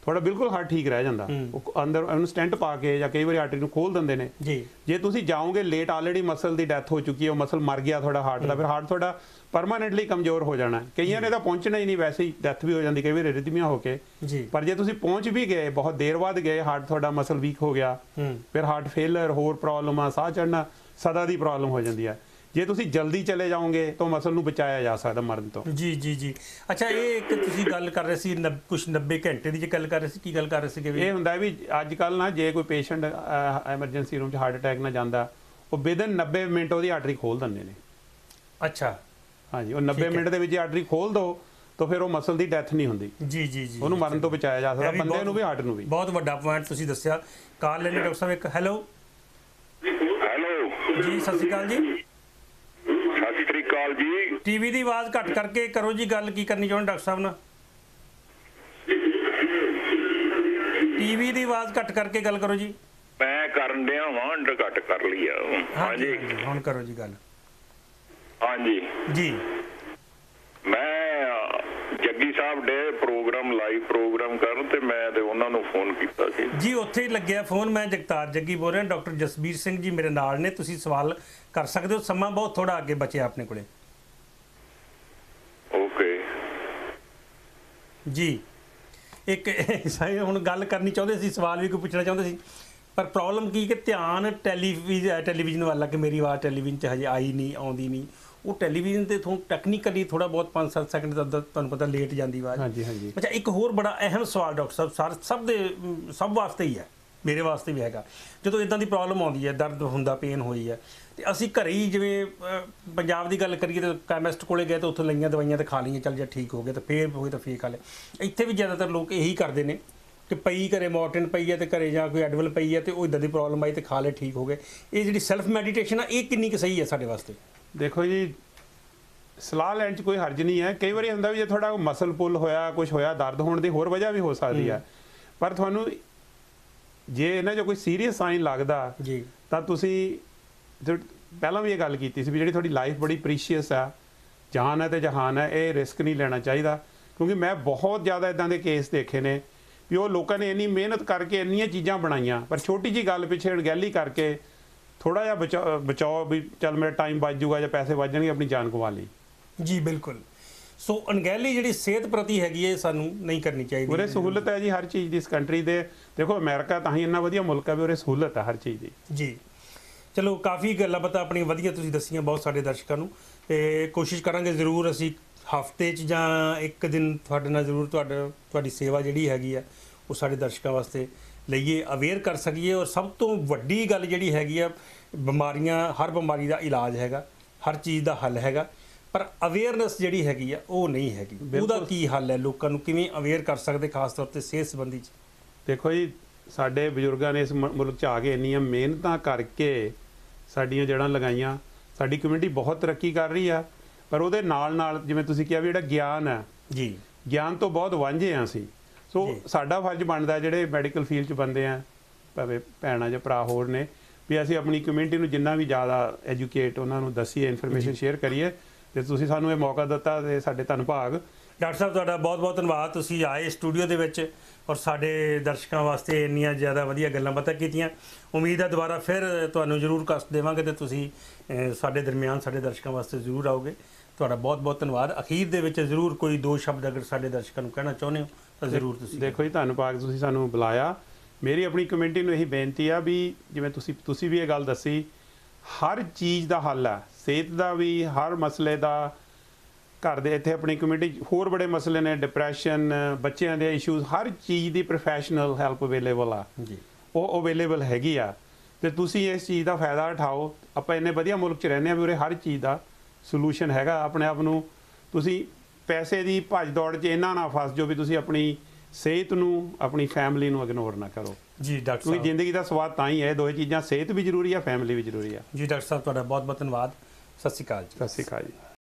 ਤੁਹਾਡਾ ਬਿਲਕੁਲ ਹਾਰਟ ਠੀਕ ਰਹਿ ਜਾਂਦਾ। ਉਹ ਅੰਦਰ ਉਹਨੂੰ ਸਟੈਂਟ ਪਾ ਕੇ ਜਾਂ ਕਈ ਵਾਰੀ ਆਰਟਰੀ ਨੂੰ ਖੋਲ ਦਿੰਦੇ ਨੇ ਜੀ। ਜੇ ਤੁਸੀਂ ਜਾਓਗੇ ਲੇਟ, ਆਲਰੇਡੀ ਮਸਲ ਦੀ ਡੈਥ ਹੋ ਚੁੱਕੀ ਹੈ, ਉਹ ਮਸਲ ਮਰ ਗਿਆ ਤੁਹਾਡਾ ਹਾਰਟ ਦਾ, ਫਿਰ ਹਾਰਟ ਤੁਹਾਡਾ ਪਰਮਾਨੈਂਟਲੀ ਕਮਜ਼ੋਰ ਹੋ ਜਾਣਾ। ਕਈਆਂ ਨੇ ਤਾਂ ਪਹੁੰਚਣਾ ਹੀ ਨਹੀਂ, ਵੈਸੇ ਹੀ ਡੈਥ ਵੀ ਹੋ ਜਾਂਦੀ ਕਈ ਵਾਰੀ ਰਿਦਮੀਆਂ ਹੋ ਕੇ। ਪਰ ਜੇ ਤੁਸੀਂ ਪਹੁੰਚ ਵੀ ਗਏ, ਬਹੁਤ ਦੇਰ ਬਾਅਦ ਗਏ, ਹਾਰਟ ਤੁਹਾਡਾ ਮਸਲ ਵੀਕ ਹੋ ਗਿਆ, ਫਿਰ ਹਾਰਟ ਫੇਲਰ, ਹੋਰ ਪ੍ਰੋਬਲਮਾਂ, ਸਾਹ ਚੜ੍ਹਨਾ, ਸਦਾ ਦੀ ਪ੍ਰੋਬਲਮ ਹੋ ਜਾਂਦੀ ਹੈ। ਜੇ ਤੁਸੀਂ ਜਲਦੀ ਚਲੇ ਜਾਓਗੇ ਤਾਂ ਮਸਲ ਨੂੰ ਬਚਾਇਆ ਜਾ ਸਕਦਾ ਮਰਨ ਤੋਂ। ਜੀ ਜੀ ਜੀ। ਅੱਛਾ, ਇਹ ਇੱਕ ਤੁਸੀਂ ਗੱਲ ਕਰ ਰਹੇ ਸੀ ਕੁਝ 90 ਘੰਟੇ ਦੀ ਜੇ ਗੱਲ ਕਰ ਰਹੇ ਸੀ, ਕੀ ਗੱਲ ਕਰ ਰਹੇ ਸੀ? ਇਹ ਹੁੰਦਾ ਵੀ ਅੱਜ ਕੱਲ੍ਹ ਨਾ ਜੇ ਕੋਈ ਪੇਸ਼ੈਂਟ ਐਮਰਜੈਂਸੀ ਰੂਮ 'ਚ ਹਾਰਟ ਅਟੈਕ ਨਾਲ ਜਾਂਦਾ, ਉਹ ਵਿਦਨ 90 ਮਿੰਟ ਉਹਦੀ ਆਰਟਰੀ ਖੋਲ ਦਿੰਦੇ ਨੇ। ਅੱਛਾ, ਹਾਂਜੀ, ਉਹ 90 ਮਿੰਟ ਦੇ ਵਿੱਚ ਆਰਟਰੀ ਖੋਲ ਦੋ ਤਾਂ ਫਿਰ ਉਹ ਮਸਲ ਦੀ ਡੈਥ ਨਹੀਂ ਹੁੰਦੀ। ਜੀ ਜੀ ਜੀ, ਉਹਨੂੰ ਮਰਨ ਤੋਂ ਬਚਾਇਆ ਜਾ ਸਕਦਾ, ਬੰਦੇ ਨੂੰ ਵੀ ਹਾਰਟ ਨੂੰ ਵੀ। ਬਹੁਤ ਵੱਡਾ ਪੁਆਇੰਟ ਤੁਸੀਂ ਦੱਸਿਆ। ਕਾਲ ਲੈਣੇ ਡਾਕਟਰ ਸਾਹਿਬ ਇੱਕ। ਹੈਲੋ ਜੀ, ਸਤਿ ਸ਼੍ਰੀ ਅਕਾਲ ਜੀ। ਸਤਿ ਸ਼੍ਰੀ ਅਕਾਲ ਜੀ। ਟੀਵੀ ਦੀ ਆਵਾਜ਼ ਘੱਟ ਕਰਕੇ ਕਰੋ ਜੀ ਗੱਲ, ਕੀ ਕਰਨੀ ਚਾਹੁੰਦੇ ਡਾਕਟਰ ਸਾਹਿਬ ਨਾਲ? ਟੀਵੀ ਦੀ ਆਵਾਜ਼ ਘੱਟ ਕਰਕੇ ਗੱਲ ਕਰੋ ਜੀ। ਮੈਂ ਕਰਨ ਡਿਆ ਵਾਂ, ਅੰਡਰ ਘੱਟ ਕਰ ਲਈ ਆ। ਹਾਂਜੀ, ਹੁਣ ਕਰੋ ਜੀ ਗੱਲ। ਹਾਂਜੀ ਜੀ, ਮੈਂ ਜੱਗੀ ਸਾਹਿਬ ਦੇ ਪ੍ਰੋਗਰਾਮ, ਲਾਈਵ ਪ੍ਰੋਗਰਾਮ ਕਰਨ, ਤੇ ਮੈਂ ਤੇ ਉਹਨਾਂ ਨੂੰ ਫੋਨ ਕੀਤਾ ਸੀ ਜੀ। ਉੱਥੇ ਹੀ ਲੱਗਿਆ ਫੋਨ। ਮੈਂ ਜਗਤਾਰ ਜੱਗੀ ਬੋਲ ਰਿਹਾ। ਡਾਕਟਰ ਜਸਬੀਰ ਸਿੰਘ ਜੀ ਮੇਰੇ ਨਾਲ ਨੇ, ਤੁਸੀਂ ਸਵਾਲ ਕਰ ਸਕਦੇ ਹੋ। ਸਮਾਂ ਬਹੁਤ ਥੋੜਾ ਅੱਗੇ ਬਚਿਆ ਆਪਣੇ ਕੋਲੇ। ਓਕੇ ਜੀ। ਇੱਕ ਹੁਣ ਗੱਲ ਕਰਨੀ ਚਾਹੁੰਦੇ ਸੀ, ਸਵਾਲ ਵੀ ਕੋਈ ਪੁੱਛਣਾ ਚਾਹੁੰਦੇ ਸੀ, ਪਰ ਪ੍ਰੋਬਲਮ ਕੀ ਕਿ ਧਿਆਨ ਟੈਲੀਵਿਜ਼ਨ ਵਾਲਾ, ਕਿ ਮੇਰੀ ਆਵਾਜ਼ ਟੈਲੀਵਿਜ਼ਨ 'ਚ ਹਜੇ ਆਈ ਨਹੀਂ, ਆਉਂਦੀ ਨਹੀਂ। ਉਹ ਟੈਲੀਵਿਜ਼ਨ ਤੇ ਟੈਕਨੀਕਲੀ ਥੋੜਾ ਬਹੁਤ 5-7 ਸੈਕਿੰਡ ਦਾ ਤੁਹਾਨੂੰ ਪਤਾ ਲੇਟ ਜਾਂਦੀ ਆਵਾਜ਼। ਹਾਂਜੀ ਹਾਂਜੀ। ਅੱਛਾ, ਇੱਕ ਹੋਰ ਬੜਾ ਅਹਿਮ ਸਵਾਲ ਡਾਕਟਰ ਸਾਹਿਬ, ਸਭ ਵਾਸਤੇ ਹੀ ਹੈ, ਮੇਰੇ ਵਾਸਤੇ ਵੀ ਹੈਗਾ। ਜਦੋਂ ਇਦਾਂ ਦੀ ਪ੍ਰੋਬਲਮ ਆਉਂਦੀ ਹੈ, ਦਰਦ ਹੁੰਦਾ, ਪੇਨ ਹੋਈ ਹੈ, ਤੇ ਅਸੀਂ ਘਰੇ ਹੀ, ਜਿਵੇਂ ਪੰਜਾਬ ਦੀ ਗੱਲ ਕਰੀਏ ਤਾਂ ਕੈਮਿਸਟ ਕੋਲੇ ਗਏ ਤਾਂ ਉੱਥੋਂ ਲਈਆਂ ਦਵਾਈਆਂ ਤੇ ਖਾ ਲਈਆਂ, ਚੱਲ ਜੇ ਠੀਕ ਹੋ ਗਿਆ ਤਾਂ ਫੇਰ ਹੋਏ ਤਾਂ ਫੇਰ ਖਾ ਲਏ। ਇੱਥੇ ਵੀ ਜ਼ਿਆਦਾਤਰ ਲੋਕ ਇਹੀ ਕਰਦੇ ਨੇ ਕਿ ਪਈ ਘਰੇ ਮੋਰਟਿਨ ਪਈ ਹੈ ਤੇ ਘਰੇ ਜਾਂ ਕੋਈ ਐਡਵਲ ਪਈ ਹੈ ਤੇ ਉਹ ਇਦਾਂ ਦੀ ਪ੍ਰੋਬਲਮ ਆਈ ਤੇ ਖਾ ਲਏ, ਠੀਕ ਹੋ ਗਏ। ਇਹ ਜਿਹੜੀ ਸੈਲਫ ਮੈਡੀਟੇਸ਼ਨ ਆ, ਇਹ ਕਿੰਨੀ ਕੁ ਸਹੀ ਹੈ ਸਾਡੇ ਵਾਸਤੇ? ਦੇਖੋ ਜੀ, ਸਲਾਹ ਲੈਣ 'ਚ ਕੋਈ ਹਰਜ ਨਹੀਂ ਹੈ। ਕਈ ਵਾਰੀ ਹੁੰਦਾ ਵੀ ਜੇ ਤੁਹਾਡਾ ਮਸਲ ਪੁੱਲ ਹੋਇਆ, ਕੁਝ ਹੋਇਆ, ਦਰਦ ਹੋਣ ਦੀ ਹੋਰ ਵਜ੍ਹਾ ਵੀ ਹੋ ਸਕਦੀ ਹੈ। ਪਰ ਤੁਹਾਨੂੰ ਜੇ ਇਹਨਾਂ 'ਚੋਂ ਕੋਈ ਸੀਰੀਅਸ ਸਾਈਨ ਲੱਗਦਾ ਜੀ ਤਾਂ ਤੁਸੀਂ ਪਹਿਲਾਂ ਵੀ ਇਹ ਗੱਲ ਕੀਤੀ ਸੀ ਵੀ ਜਿਹੜੀ ਤੁਹਾਡੀ ਲਾਈਫ ਬੜੀ ਪ੍ਰੀਸ਼ੀਅਸ ਆ, ਜਾਨ ਹੈ ਤੇ ਜਹਾਨ ਹੈ, ਇਹ ਰਿਸਕ ਨਹੀਂ ਲੈਣਾ ਚਾਹੀਦਾ। ਕਿਉਂਕਿ ਮੈਂ ਬਹੁਤ ਜ਼ਿਆਦਾ ਇਦਾਂ ਦੇ ਕੇਸ ਦੇਖੇ ਨੇ ਵੀ ਉਹ ਲੋਕਾਂ ਨੇ ਇੰਨੀ ਮਿਹਨਤ ਕਰਕੇ ਇੰਨੀਆਂ ਚੀਜ਼ਾਂ ਬਣਾਈਆਂ, ਪਰ ਛੋਟੀ ਜਿਹੀ ਗੱਲ ਪਿੱਛੇ ਅਣਗਹਿਲੀ ਕਰਕੇ ਥੋੜਾ ਜਿਹਾ ਬਚਾਓ ਵੀ ਚੱਲ ਮੇਰਾ ਟਾਈਮ ਬਚ ਜਾਊਗਾ ਜਾਂ ਪੈਸੇ ਬਚ ਜਾਣਗੇ, ਆਪਣੀ ਜਾਨ ਗਵਾ ਲਈ। ਜੀ ਬਿਲਕੁਲ। ਸੋ ਅਣਗਹਿਲੀ ਜਿਹੜੀ ਸਿਹਤ ਪ੍ਰਤੀ ਹੈਗੀ ਹੈ, ਸਾਨੂੰ ਨਹੀਂ ਕਰਨੀ ਚਾਹੀਦੀ। ਉਰੇ ਸਹੂਲਤ ਹੈ ਜੀ ਹਰ ਚੀਜ਼ ਦੀ ਇਸ ਕੰਟਰੀ ਦੇ। ਦੇਖੋ ਅਮਰੀਕਾ ਤਾਂ ਹੀ ਇੰਨਾ ਵਧੀਆ ਮੁਲਕ ਹੈ ਵੀ ਉਰੇ ਸਹੂਲਤ ਹੈ ਹਰ ਚੀਜ਼ ਦੀ। ਜੀ, ਚਲੋ ਕਾਫੀ ਗੱਲਾਂ ਬਾਤਾਂ ਆਪਣੀਆਂ ਵਧੀਆ ਤੁਸੀਂ ਦੱਸੀਆਂ ਬਹੁਤ ਸਾਡੇ ਦਰਸ਼ਕਾਂ ਨੂੰ, ਤੇ ਕੋਸ਼ਿਸ਼ ਕਰਾਂਗੇ ਜ਼ਰੂਰ ਅਸੀਂ ਹਫ਼ਤੇ 'ਚ ਜਾਂ ਇੱਕ ਦਿਨ ਤੁਹਾਡੇ ਨਾਲ ਜ਼ਰੂਰ ਤੁਹਾਡੀ ਸੇਵਾ ਜਿਹੜੀ ਹੈਗੀ ਆ ਉਹ ਸਾਡੇ ਦਰਸ਼ਕਾਂ ਵਾਸਤੇ ਲਈਏ, ਅਵੇਅਰ ਕਰ ਸਕੀਏ। ਔਰ ਸਭ ਤੋਂ ਵੱਡੀ ਗੱਲ ਜਿਹੜੀ ਹੈਗੀ ਆ, ਬਿਮਾਰੀਆਂ, ਹਰ ਬਿਮਾਰੀ ਦਾ ਇਲਾਜ ਹੈਗਾ, ਹਰ ਚੀਜ਼ ਦਾ ਹੱਲ ਹੈਗਾ, ਪਰ ਅਵੇਅਰਨੈਸ ਜਿਹੜੀ ਹੈਗੀ ਆ ਉਹ ਨਹੀਂ ਹੈਗੀ। ਉਹਦਾ ਕੀ ਹੱਲ ਹੈ? ਲੋਕਾਂ ਨੂੰ ਕਿਵੇਂ ਅਵੇਅਰ ਕਰ ਸਕਦੇ, ਖਾਸ ਤੌਰ ਤੇ ਸਿਹਤ ਸੰਬੰਧੀ 'ਚ? ਦੇਖੋ ਜੀ, ਸਾਡੇ ਬਜ਼ੁਰਗਾਂ ਨੇ ਇਸ ਮੁਲਕ 'ਚ ਆ ਕੇ ਇੰਨੀਆਂ ਮਿਹਨਤਾਂ ਕਰਕੇ ਸਾਡੀਆਂ ਜੜ੍ਹਾਂ ਲਗਾਈਆਂ, ਸਾਡੀ ਕਮਿਊਨਿਟੀ ਬਹੁਤ ਤਰੱਕੀ ਕਰ ਰਹੀ ਆ। ਪਰ ਉਹਦੇ ਨਾਲ ਨਾਲ ਜਿਵੇਂ ਤੁਸੀਂ ਕਿਹਾ ਵੀ ਜਿਹੜਾ ਗਿਆਨ ਹੈ ਜੀ, ਗਿਆਨ ਤੋਂ ਬਹੁਤ ਵਾਂਝੇ ਹਾਂ ਅਸੀਂ। ਸੋ ਸਾਡਾ ਫਰਜ਼ ਬਣਦਾ ਜਿਹੜੇ ਮੈਡੀਕਲ ਫੀਲਡ 'ਚ ਬੰਦੇ ਆ, ਭਾਵੇਂ ਭੈਣਾਂ ਜਾਂ ਭਰਾ ਹੋਰ ਨੇ, ਵੀ ਅਸੀਂ ਆਪਣੀ ਕਮਿਊਨਿਟੀ ਨੂੰ ਜਿੰਨਾ ਵੀ ਜ਼ਿਆਦਾ ਐਜੂਕੇਟ ਉਹਨਾਂ ਨੂੰ ਦੱਸੀਏ, ਇਨਫੋਰਮੇਸ਼ਨ ਸ਼ੇਅਰ ਕਰੀਏ। ਤੇ ਤੁਸੀਂ ਸਾਨੂੰ ਇਹ ਮੌਕਾ ਦਿੱਤਾ ਤੇ ਸਾਡੇ ਧੰਨਵਾਦ। ਡਾਕਟਰ ਸਾਹਿਬ ਤੁਹਾਡਾ ਬਹੁਤ ਬਹੁਤ ਧੰਨਵਾਦ। ਤੁਸੀਂ ਆਏ ਸਟੂਡੀਓ ਦੇ ਵਿੱਚ ਔਰ ਸਾਡੇ ਦਰਸ਼ਕਾਂ ਵਾਸਤੇ ਇੰਨੀਆਂ ਜ਼ਿਆਦਾ ਵਧੀਆ ਗੱਲਾਂ ਬਾਤਾਂ ਕੀਤੀਆਂ। ਉਮੀਦ ਹੈ ਦੁਬਾਰਾ ਫਿਰ ਤੁਹਾਨੂੰ ਜ਼ਰੂਰ ਕਸ਼ਟ ਦੇਵਾਂਗੇ ਤੇ ਤੁਸੀਂ ਸਾਡੇ ਦਰਮਿਆਨ ਸਾਡੇ ਦਰਸ਼ਕਾਂ ਵਾਸਤੇ ਜ਼ਰੂਰ ਆਓਗੇ। ਤੁਹਾਡਾ ਬਹੁਤ ਬਹੁਤ ਧੰਨਵਾਦ। ਅਖੀਰ ਦੇ ਵਿੱਚ ਜ਼ਰੂਰ ਕੋਈ ਦੋ ਸ਼ਬਦ ਅਗਰ ਸਾਡੇ ਦਰਸ਼ਕਾਂ ਨੂੰ ਕਹਿਣਾ ਚਾਹੁੰਦੇ ਹੋ ਤਾਂ ਜ਼ਰੂਰ ਤੁਸੀਂ। ਦੇਖੋ ਜੀ, ਧੰਨਵਾਦ, ਤੁਸੀਂ ਸਾਨੂੰ ਬੁਲਾਇਆ। ਮੇਰੀ ਆਪਣੀ ਕਮਿਊਨਿਟੀ ਨੂੰ ਇਹੀ ਬੇਨਤੀ ਆ ਵੀ ਜਿਵੇਂ ਤੁਸੀਂ ਵੀ ਇਹ ਗੱਲ ਦੱਸੀ, ਹਰ ਚੀਜ਼ ਦਾ ਹੱਲ ਹੈ, ਸਿਹਤ ਦਾ ਵੀ, ਹਰ ਮਸਲੇ ਦਾ। ਘਰ ਦੇ ਇੱਥੇ ਆਪਣੀ ਕਮਿਊਨਿਟੀ ਹੋਰ ਬੜੇ ਮਸਲੇ ਨੇ, ਡਿਪਰੈਸ਼ਨ, ਬੱਚਿਆਂ ਦੇ ਇਸ਼ੂਜ਼, ਹਰ ਚੀਜ਼ ਦੀ ਪ੍ਰੋਫੈਸ਼ਨਲ ਹੈਲਪ ਅਵੇਲੇਬਲ ਆ ਜੀ, ਉਹ ਅਵੇਲੇਬਲ ਹੈਗੀ ਆ। ਤੇ ਤੁਸੀਂ ਇਸ ਚੀਜ਼ ਦਾ ਫਾਇਦਾ ਉਠਾਓ। ਆਪਾਂ ਇੰਨੇ ਵਧੀਆ ਮੁਲਕ 'ਚ ਰਹਿੰਦੇ ਹਾਂ ਵੀ ਉਰੇ ਹਰ ਚੀਜ਼ ਦਾ ਸੋਲੂਸ਼ਨ ਹੈਗਾ। ਆਪਣੇ ਆਪ ਨੂੰ ਤੁਸੀਂ ਪੈਸੇ ਦੀ ਭੱਜ ਦੌੜ 'ਚ ਇੰਨਾ ਨਾ ਫਸ ਜਾਓ ਵੀ ਤੁਸੀਂ ਆਪਣੀ ਸਿਹਤ ਨੂੰ, ਆਪਣੀ ਫੈਮਿਲੀ ਨੂੰ ਇਗਨੋਰ ਨਾ ਕਰੋ ਜੀ। ਡਾਕਟਰ ਸਾਹਿਬ, ਕਿਉਂਕਿ ਜ਼ਿੰਦਗੀ ਦਾ ਸਵਾਦ ਤਾਂ ਹੀ ਹੈ, ਦੋਵੇਂ ਚੀਜ਼ਾਂ, ਸਿਹਤ ਵੀ ਜ਼ਰੂਰੀ ਆ, ਫੈਮਿਲੀ ਵੀ ਜ਼ਰੂਰੀ ਆ ਜੀ। ਡਾਕਟਰ ਸਾਹਿਬ ਤੁਹਾਡਾ ਬਹੁਤ ਬਹੁਤ ਧੰਨਵਾਦ। ਸਤਿ ਸ਼੍ਰੀ ਅਕਾਲ ਜੀ। ਸਤਿ ਸ਼੍ਰੀ ਅਕਾਲ ਜੀ।